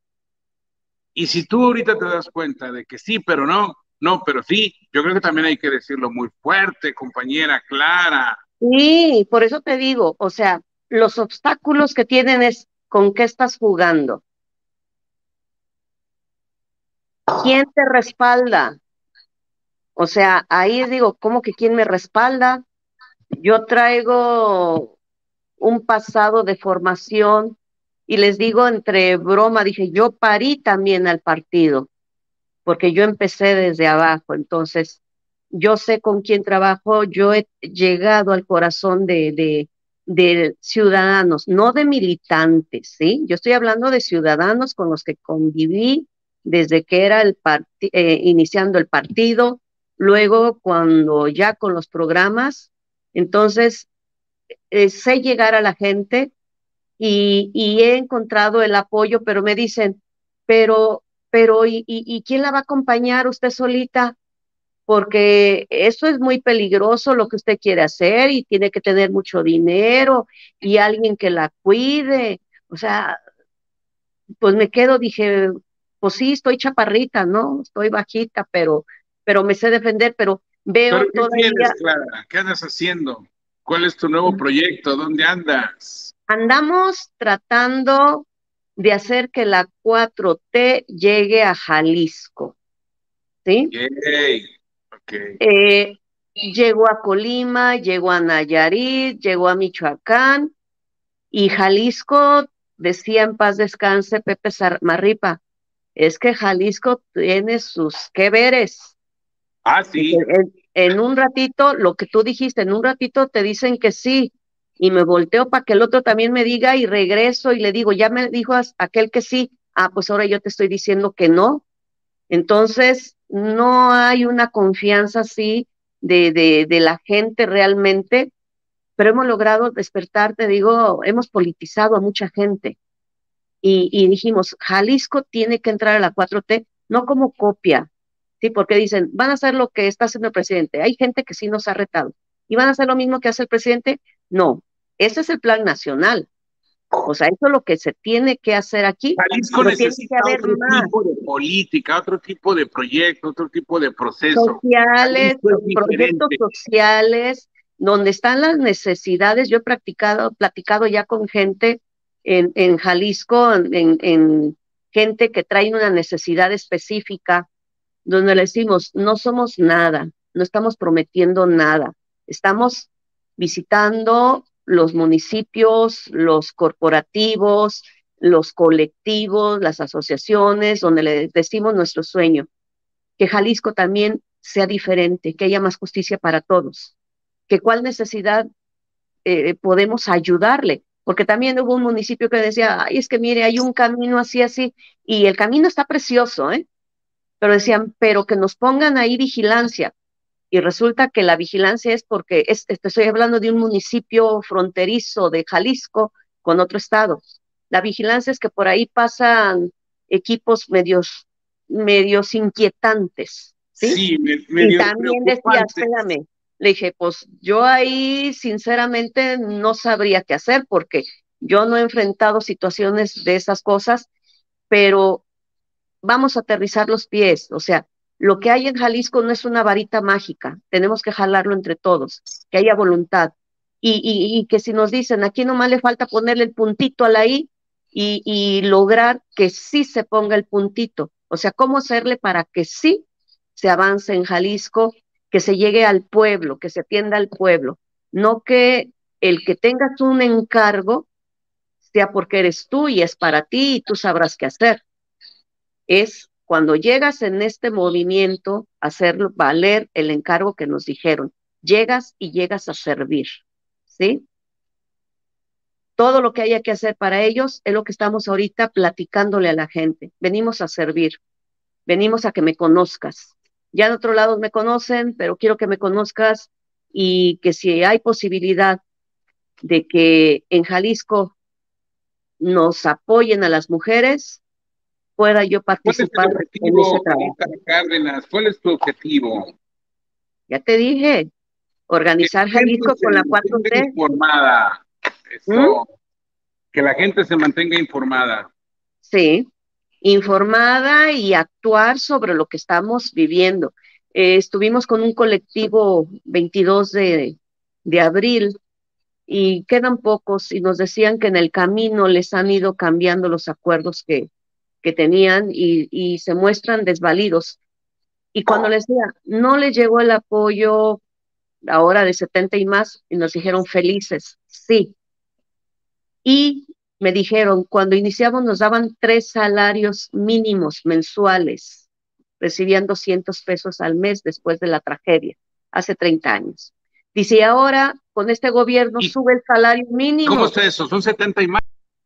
Y si tú ahorita te das cuenta de que sí, pero no, no, pero sí, yo creo que también hay que decirlo muy fuerte, compañera, clara. Sí, por eso te digo, o sea, los obstáculos que tienen es con qué estás jugando, quién te respalda. O sea, ahí digo, ¿cómo que quién me respalda? Yo traigo un pasado de formación y les digo entre broma, dije, yo parí también al partido, porque yo empecé desde abajo, entonces yo sé con quién trabajo, yo he llegado al corazón de, de, de ciudadanos, no de militantes, ¿sí? Yo estoy hablando de ciudadanos con los que conviví desde que era el parti eh, iniciando el partido, luego cuando ya con los programas, entonces eh, sé llegar a la gente y, y he encontrado el apoyo, pero me dicen, pero, pero, ¿y, y, y quién la va a acompañar usted solita? Porque eso es muy peligroso lo que usted quiere hacer y tiene que tener mucho dinero y alguien que la cuide. O sea, pues me quedo, dije, pues sí, estoy chaparrita, ¿no? Estoy bajita, pero, pero me sé defender, pero ¿Pero veo qué tienes, todavía, Clara? ¿Qué andas haciendo? ¿Cuál es tu nuevo proyecto? ¿Dónde andas? andamos tratando de hacer que la cuatro T llegue a Jalisco, ¿sí? Yay. Ok. Eh, llegó a Colima, llegó a Nayarit, llegó a Michoacán y Jalisco, decía en paz descanse Pepe Marripa, es que Jalisco tiene sus que veres. Ah, Dice, sí. En, en un ratito, lo que tú dijiste, en un ratito te dicen que sí, y me volteo para que el otro también me diga y regreso y le digo, ya me dijo aquel que sí, ah, pues ahora yo te estoy diciendo que no. Entonces, no hay una confianza así de, de, de la gente realmente, pero hemos logrado despertar, te digo, hemos politizado a mucha gente y, y dijimos, Jalisco tiene que entrar a la cuatro T, no como copia, ¿sí? Porque dicen, van a hacer lo que está haciendo el presidente. Hay gente que sí nos ha retado. ¿Y van a hacer lo mismo que hace el presidente? No, ese es el plan nacional. O sea, eso es lo que se tiene que hacer aquí, Jalisco pero tiene que necesita haber otro más tipo de política, otro tipo de proyecto, otro tipo de proceso. sociales, Jalisco es proyectos diferente. sociales, donde están las necesidades. Yo he practicado, platicado ya con gente en, en Jalisco, en, en gente que trae una necesidad específica, donde le decimos, no somos nada, no estamos prometiendo nada, estamos visitando los municipios, los corporativos, los colectivos, las asociaciones, donde le decimos nuestro sueño, que Jalisco también sea diferente, que haya más justicia para todos, que cuál necesidad eh, podemos ayudarle, porque también hubo un municipio que decía, ay, es que mire, hay un camino así, así, y el camino está precioso, ¿eh? Pero decían, pero que nos pongan ahí vigilancia. Y resulta que la vigilancia es porque, es, te estoy hablando de un municipio fronterizo de Jalisco con otro estado. La vigilancia es que por ahí pasan equipos medios, medios inquietantes, ¿sí? Sí, me- Y medios también decía, preocupantes. espérame, le dije, pues yo ahí sinceramente no sabría qué hacer porque yo no he enfrentado situaciones de esas cosas, pero vamos a aterrizar los pies, o sea, lo que hay en Jalisco no es una varita mágica, tenemos que jalarlo entre todos, que haya voluntad. Y, y, y que si nos dicen, aquí nomás le falta ponerle el puntito a la I y, y lograr que sí se ponga el puntito, o sea, cómo hacerle para que sí se avance en Jalisco, que se llegue al pueblo, que se atienda al pueblo, no que el que tengas un encargo sea porque eres tú y es para ti y tú sabrás qué hacer. Es cuando llegas en este movimiento, hacer valer el encargo que nos dijeron. Llegas y llegas a servir, ¿sí? Todo lo que haya que hacer para ellos es lo que estamos ahorita platicándole a la gente. Venimos a servir, venimos a que me conozcas. Ya en otro lado me conocen, pero quiero que me conozcas y que si hay posibilidad de que en Jalisco nos apoyen a las mujeres, pueda yo ¿Cuál es el participar en ese objetivo, trabajo. Anita Cárdenas? ¿Cuál es tu objetivo? Ya te dije, Que organizar la gente Jalisco se con la mantenga cuatro T. informada. ¿Mm? Eso, que la gente se mantenga informada. Sí, informada y actuar sobre lo que estamos viviendo. Eh, estuvimos con un colectivo veintidós de, de abril y quedan pocos y nos decían que en el camino les han ido cambiando los acuerdos que, que tenían y, y se muestran desvalidos. Y cuando les decía, no les llegó el apoyo ahora de setenta y más, y nos dijeron felices, sí. Y me dijeron, cuando iniciamos nos daban tres salarios mínimos mensuales, recibían doscientos pesos al mes después de la tragedia, hace treinta años. Dice, y ahora con este gobierno ¿Y sube el salario mínimo. ¿Cómo está eso? ¿Son setenta y más?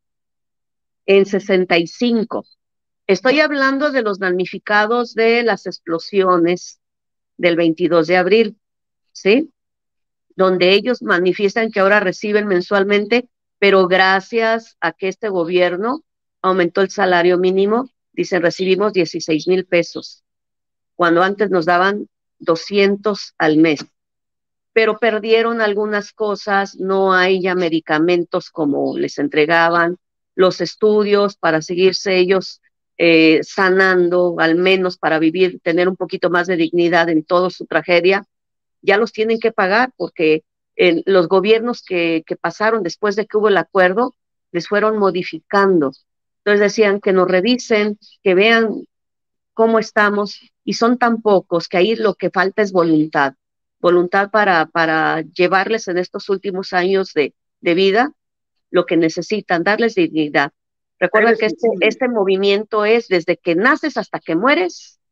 En sesenta y cinco. Estoy hablando de los damnificados de las explosiones del veintidós de abril, ¿sí? Donde ellos manifiestan que ahora reciben mensualmente, pero gracias a que este gobierno aumentó el salario mínimo, dicen recibimos dieciséis mil pesos, cuando antes nos daban doscientos al mes. Pero perdieron algunas cosas, no hay ya medicamentos como les entregaban, los estudios para seguirse ellos eh, sanando, al menos para vivir, tener un poquito más de dignidad en toda su tragedia, ya los tienen que pagar porque eh, los gobiernos que, que pasaron después de que hubo el acuerdo les fueron modificando. Entonces decían que nos revisen, que vean cómo estamos, y son tan pocos que ahí lo que falta es voluntad, voluntad para, para llevarles en estos últimos años de, de vida lo que necesitan, darles dignidad. Recuerda que este, este movimiento es desde que naces hasta que mueres,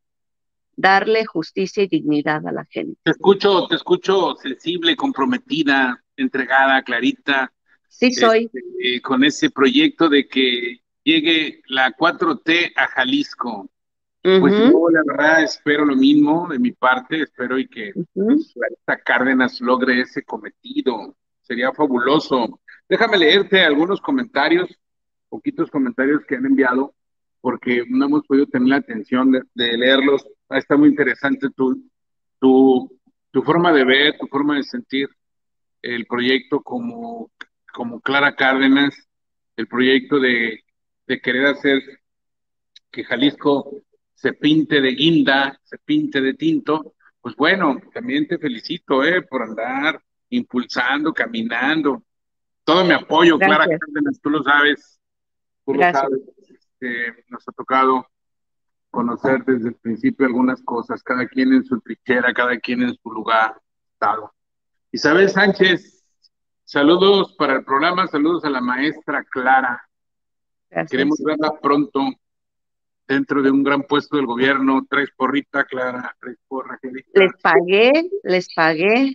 darle justicia y dignidad a la gente. Te escucho, te escucho sensible, comprometida, entregada, clarita. Sí soy. Este, con ese proyecto de que llegue la cuatro T a Jalisco. Uh-huh. Pues yo la verdad espero lo mismo de mi parte, espero y que uh-huh. Clarita Cárdenas logre ese cometido. Sería fabuloso. Déjame leerte algunos comentarios, poquitos comentarios que han enviado, porque no hemos podido tener la atención de, de leerlos. Está muy interesante tu, tu, tu forma de ver, tu forma de sentir el proyecto como, como Clara Cárdenas, el proyecto de, de querer hacer que Jalisco se pinte de guinda, se pinte de tinto. Pues bueno, también te felicito eh, por andar impulsando, caminando. Todo mi apoyo, Gracias. Clara Cárdenas, tú lo sabes, tú Gracias. lo sabes. Este, nos ha tocado conocer desde el principio algunas cosas, cada quien en su trinchera, cada quien en su lugar, estado. Isabel Sánchez, saludos para el programa, saludos a la maestra Clara. Gracias. Queremos verla pronto dentro de un gran puesto del gobierno. Traes porrita, Clara, traes porra. Les pagué, les pagué.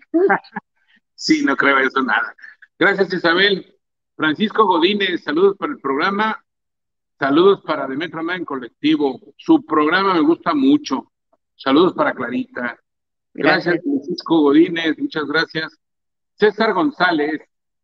Sí, no creo eso nada. Gracias, Isabel. Francisco Godínez, saludos para el programa. Saludos para Demetrio Amaya en Colectivo. Su programa me gusta mucho. Saludos para Clarita. Gracias, gracias Francisco Godínez. Muchas gracias. César González.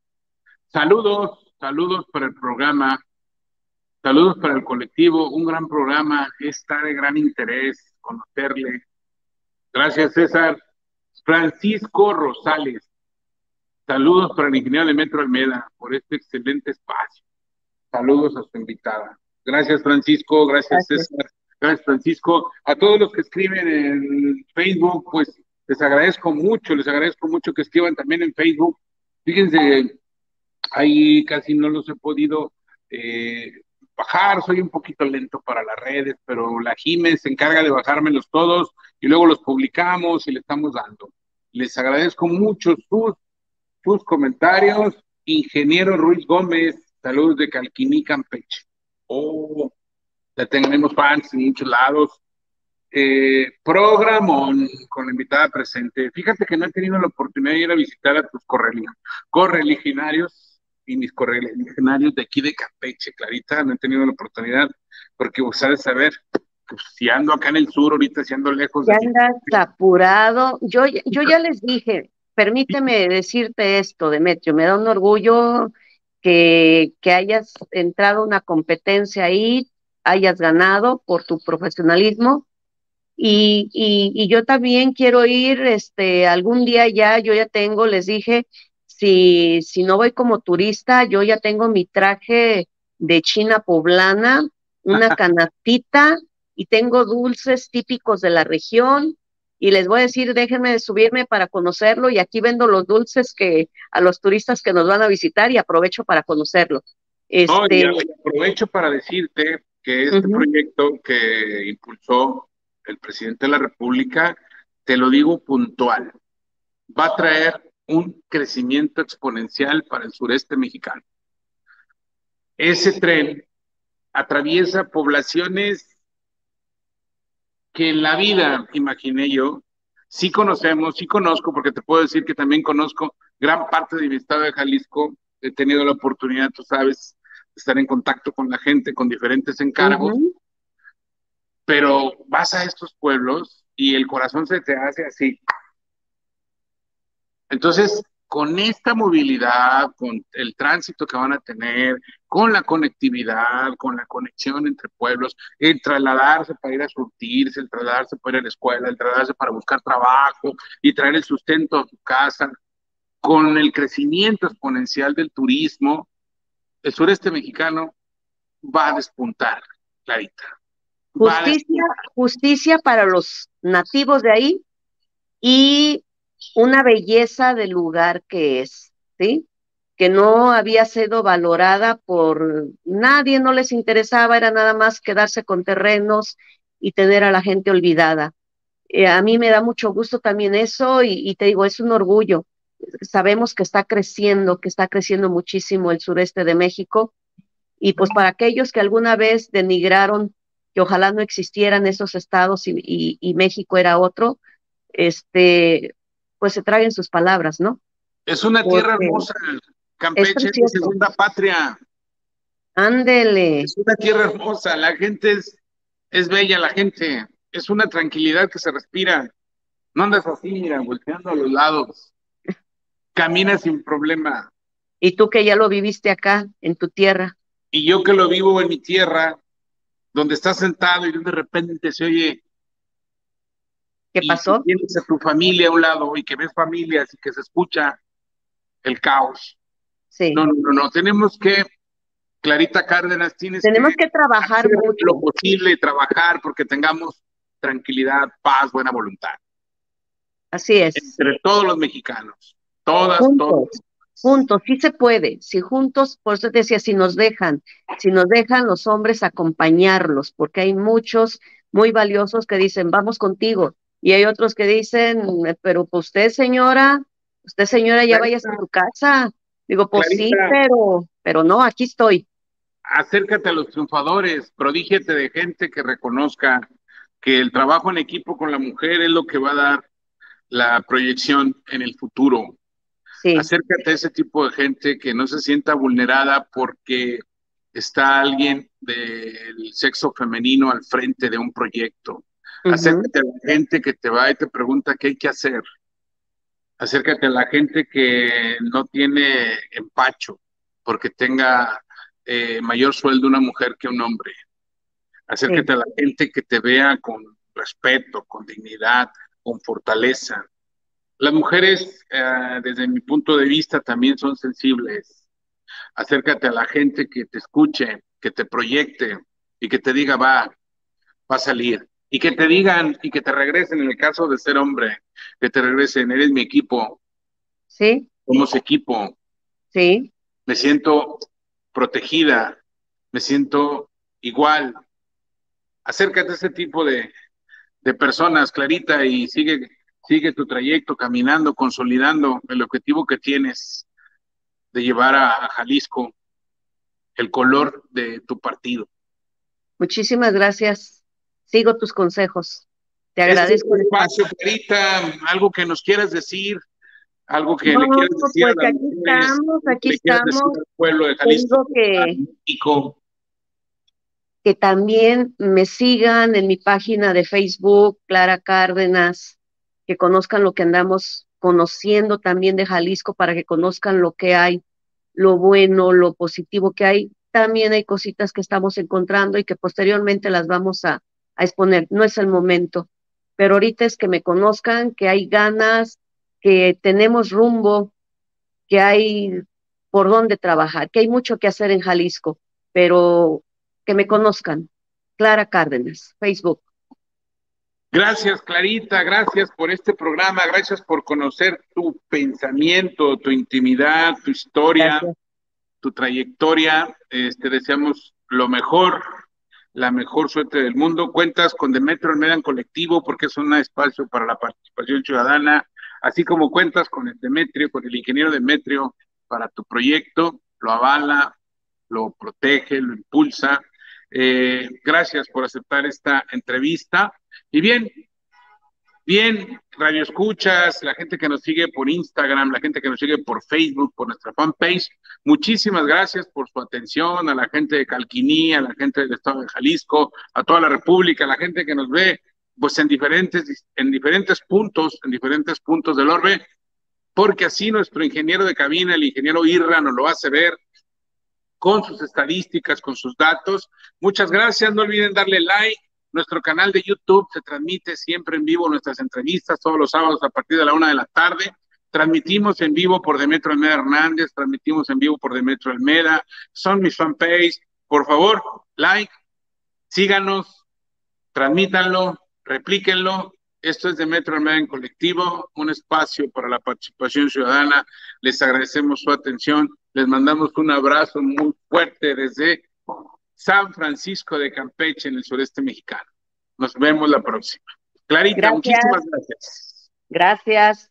Saludos, saludos para el programa. Saludos para el colectivo. Un gran programa. Está de gran interés conocerle. Gracias, César. Francisco Rosales. Saludos para el ingeniero Demetrio Almeda por este excelente espacio. Saludos a su invitada. Gracias, Francisco. Gracias, Gracias, César. Gracias, Francisco. A todos los que escriben en Facebook, pues les agradezco mucho, les agradezco mucho que escriban también en Facebook. Fíjense, ahí casi no los he podido eh, bajar, soy un poquito lento para las redes, pero la Jime se encarga de bajármelos todos y luego los publicamos y le estamos dando. Les agradezco mucho sus, sus comentarios. Ingeniero Ruiz Gómez, saludos de Calquiní, Campeche. Oh, ya tenemos fans en muchos lados. Eh, programón con la invitada presente. Fíjate que no he tenido la oportunidad de ir a visitar a tus correligionarios y mis correligionarios de aquí de Campeche, Clarita. No he tenido la oportunidad porque vos sabes saber, pues, si ando acá en el sur, ahorita si ando lejos. Ya andas apurado. Yo, yo ya les dije, permíteme decirte esto, Demetrio, me da un orgullo Que, que hayas entrado a una competencia ahí, hayas ganado por tu profesionalismo y, y, y yo también quiero ir este, algún día ya, yo ya tengo, les dije, si, si no voy como turista, yo ya tengo mi traje de china poblana, una canastita y tengo dulces típicos de la región y les voy a decir, déjenme de subirme para conocerlo, y aquí vendo los dulces que a los turistas que nos van a visitar y aprovecho para conocerlo. No, Este, y aprovecho para decirte que este uh-huh. proyecto que impulsó el presidente de la República, te lo digo puntual, va a traer un crecimiento exponencial para el sureste mexicano. Ese tren atraviesa poblaciones que en la vida, imaginé yo, sí conocemos, sí conozco, porque te puedo decir que también conozco gran parte de mi estado de Jalisco. He tenido la oportunidad, tú sabes, de estar en contacto con la gente, con diferentes encargos, Uh-huh. pero vas a estos pueblos y el corazón se te hace así. Entonces, con esta movilidad, con el tránsito que van a tener, con la conectividad, con la conexión entre pueblos, el trasladarse para ir a surtirse, el trasladarse para ir a la escuela, el trasladarse para buscar trabajo y traer el sustento a tu casa, con el crecimiento exponencial del turismo, el sureste mexicano va a despuntar, Clarita. Va a Justicia, despuntar. justicia para los nativos de ahí y una belleza del lugar que es, ¿sí? Que no había sido valorada por nadie, no les interesaba, era nada más quedarse con terrenos y tener a la gente olvidada. Eh, a mí me da mucho gusto también eso y, y te digo, es un orgullo. Sabemos que está creciendo, que está creciendo muchísimo el sureste de México, y pues para aquellos que alguna vez denigraron que ojalá no existieran esos estados y, y, y México era otro, este, pues se traguen sus palabras, ¿no? Es una tierra Porque hermosa. es Campeche es mi precioso. segunda patria. Ándele. Es una tierra hermosa, la gente es, es bella, la gente, es una tranquilidad que se respira. No andas así, mira, volteando a los lados. Caminas sin problema. Y tú que ya lo viviste acá, en tu tierra, Y yo que lo vivo en mi tierra, donde estás sentado y de repente se oye, ¿qué y que pasó? tienes a tu familia a un lado, y que ves familias y que se escucha el caos. Sí. No, no, no, no. Tenemos que, Clarita Cárdenas, tienes que Tenemos que trabajar hacer lo mucho. posible, trabajar porque tengamos tranquilidad, paz, buena voluntad. Así es. Entre todos los mexicanos, todas, todos. Juntos, juntos, sí se puede. Si juntos, por eso te decía, si nos dejan, si nos dejan los hombres acompañarlos, porque hay muchos muy valiosos que dicen, vamos contigo. Y hay otros que dicen, pero pues usted, señora, usted, señora, ya vayas a Clarita, tu casa. Digo, pues sí, Clarita, pero, pero no, aquí estoy. acércate a los triunfadores, prodígete de gente que reconozca que el trabajo en equipo con la mujer es lo que va a dar la proyección en el futuro. Sí. Acércate a ese tipo de gente que no se sienta vulnerada porque está alguien del sexo femenino al frente de un proyecto. Uh-huh. Acércate a la gente que te va y te pregunta qué hay que hacer. Acércate a la gente que no tiene empacho porque tenga eh, mayor sueldo una mujer que un hombre. Sí. Acércate a la gente que te vea con respeto, con dignidad, con fortaleza. Las mujeres, eh, desde mi punto de vista, también son sensibles. Acércate a la gente que te escuche, que te proyecte y que te diga, va, va a salir. Y que te digan y que te regresen, en el caso de ser hombre, que te regresen, eres mi equipo, Sí. somos equipo, Sí. me siento protegida, me siento igual. Acércate a ese tipo de, de personas, Clarita, y sigue, sigue tu trayecto caminando, consolidando el objetivo que tienes de llevar a, a Jalisco el color de tu partido. Muchísimas gracias. Sigo tus consejos. Te Este es agradezco tu el espacio, espacio. Clarita, algo que nos quieras decir, algo que No, le quieras decir a pues las aquí mujeres, estamos, algo que aquí le quieras decir estamos. al pueblo de Te Jalisco, digo a que, México. que también me sigan en mi página de Facebook, Clara Cárdenas, que conozcan lo que andamos conociendo también de Jalisco para que conozcan lo que hay, lo bueno, lo positivo que hay. También hay cositas que estamos encontrando y que posteriormente las vamos a, a exponer. No es el momento, pero ahorita es que me conozcan, que hay ganas, que tenemos rumbo, que hay por dónde trabajar, que hay mucho que hacer en Jalisco, pero que me conozcan. Clara Cárdenas, Facebook. Gracias, Clarita, gracias por este programa, gracias por conocer tu pensamiento, tu intimidad, tu historia, Gracias. tu trayectoria. Este, deseamos lo mejor, la mejor suerte del mundo. Cuentas con Demetrio Almeda en colectivo porque es un espacio para la participación ciudadana, así como cuentas con el Demetrio, con el ingeniero Demetrio para tu proyecto, lo avala, lo protege, lo impulsa. Eh, gracias por aceptar esta entrevista. Y bien, bien, Radio Escuchas, la gente que nos sigue por Instagram, la gente que nos sigue por Facebook, por nuestra fanpage, muchísimas gracias por su atención, a la gente de Calquiní, a la gente del estado de Jalisco, a toda la República, a la gente que nos ve pues en diferentes, en diferentes puntos, en diferentes puntos del orbe, porque así nuestro ingeniero de cabina, el ingeniero Irra, nos lo hace ver con sus estadísticas, con sus datos. Muchas gracias, no olviden darle like. Nuestro canal de YouTube se transmite siempre en vivo nuestras entrevistas todos los sábados a partir de la una de la tarde. Transmitimos en vivo por Demetrio Almeda Hernández, transmitimos en vivo por Demetrio Almeda. Son mis fanpage. Por favor, like, síganos, transmítanlo, replíquenlo. Esto es Demetrio Almeda en colectivo, un espacio para la participación ciudadana. Les agradecemos su atención. Les mandamos un abrazo muy fuerte desde San Francisco de Campeche, en el sureste mexicano. Nos vemos la próxima. Clarita, Gracias. muchísimas gracias. Gracias.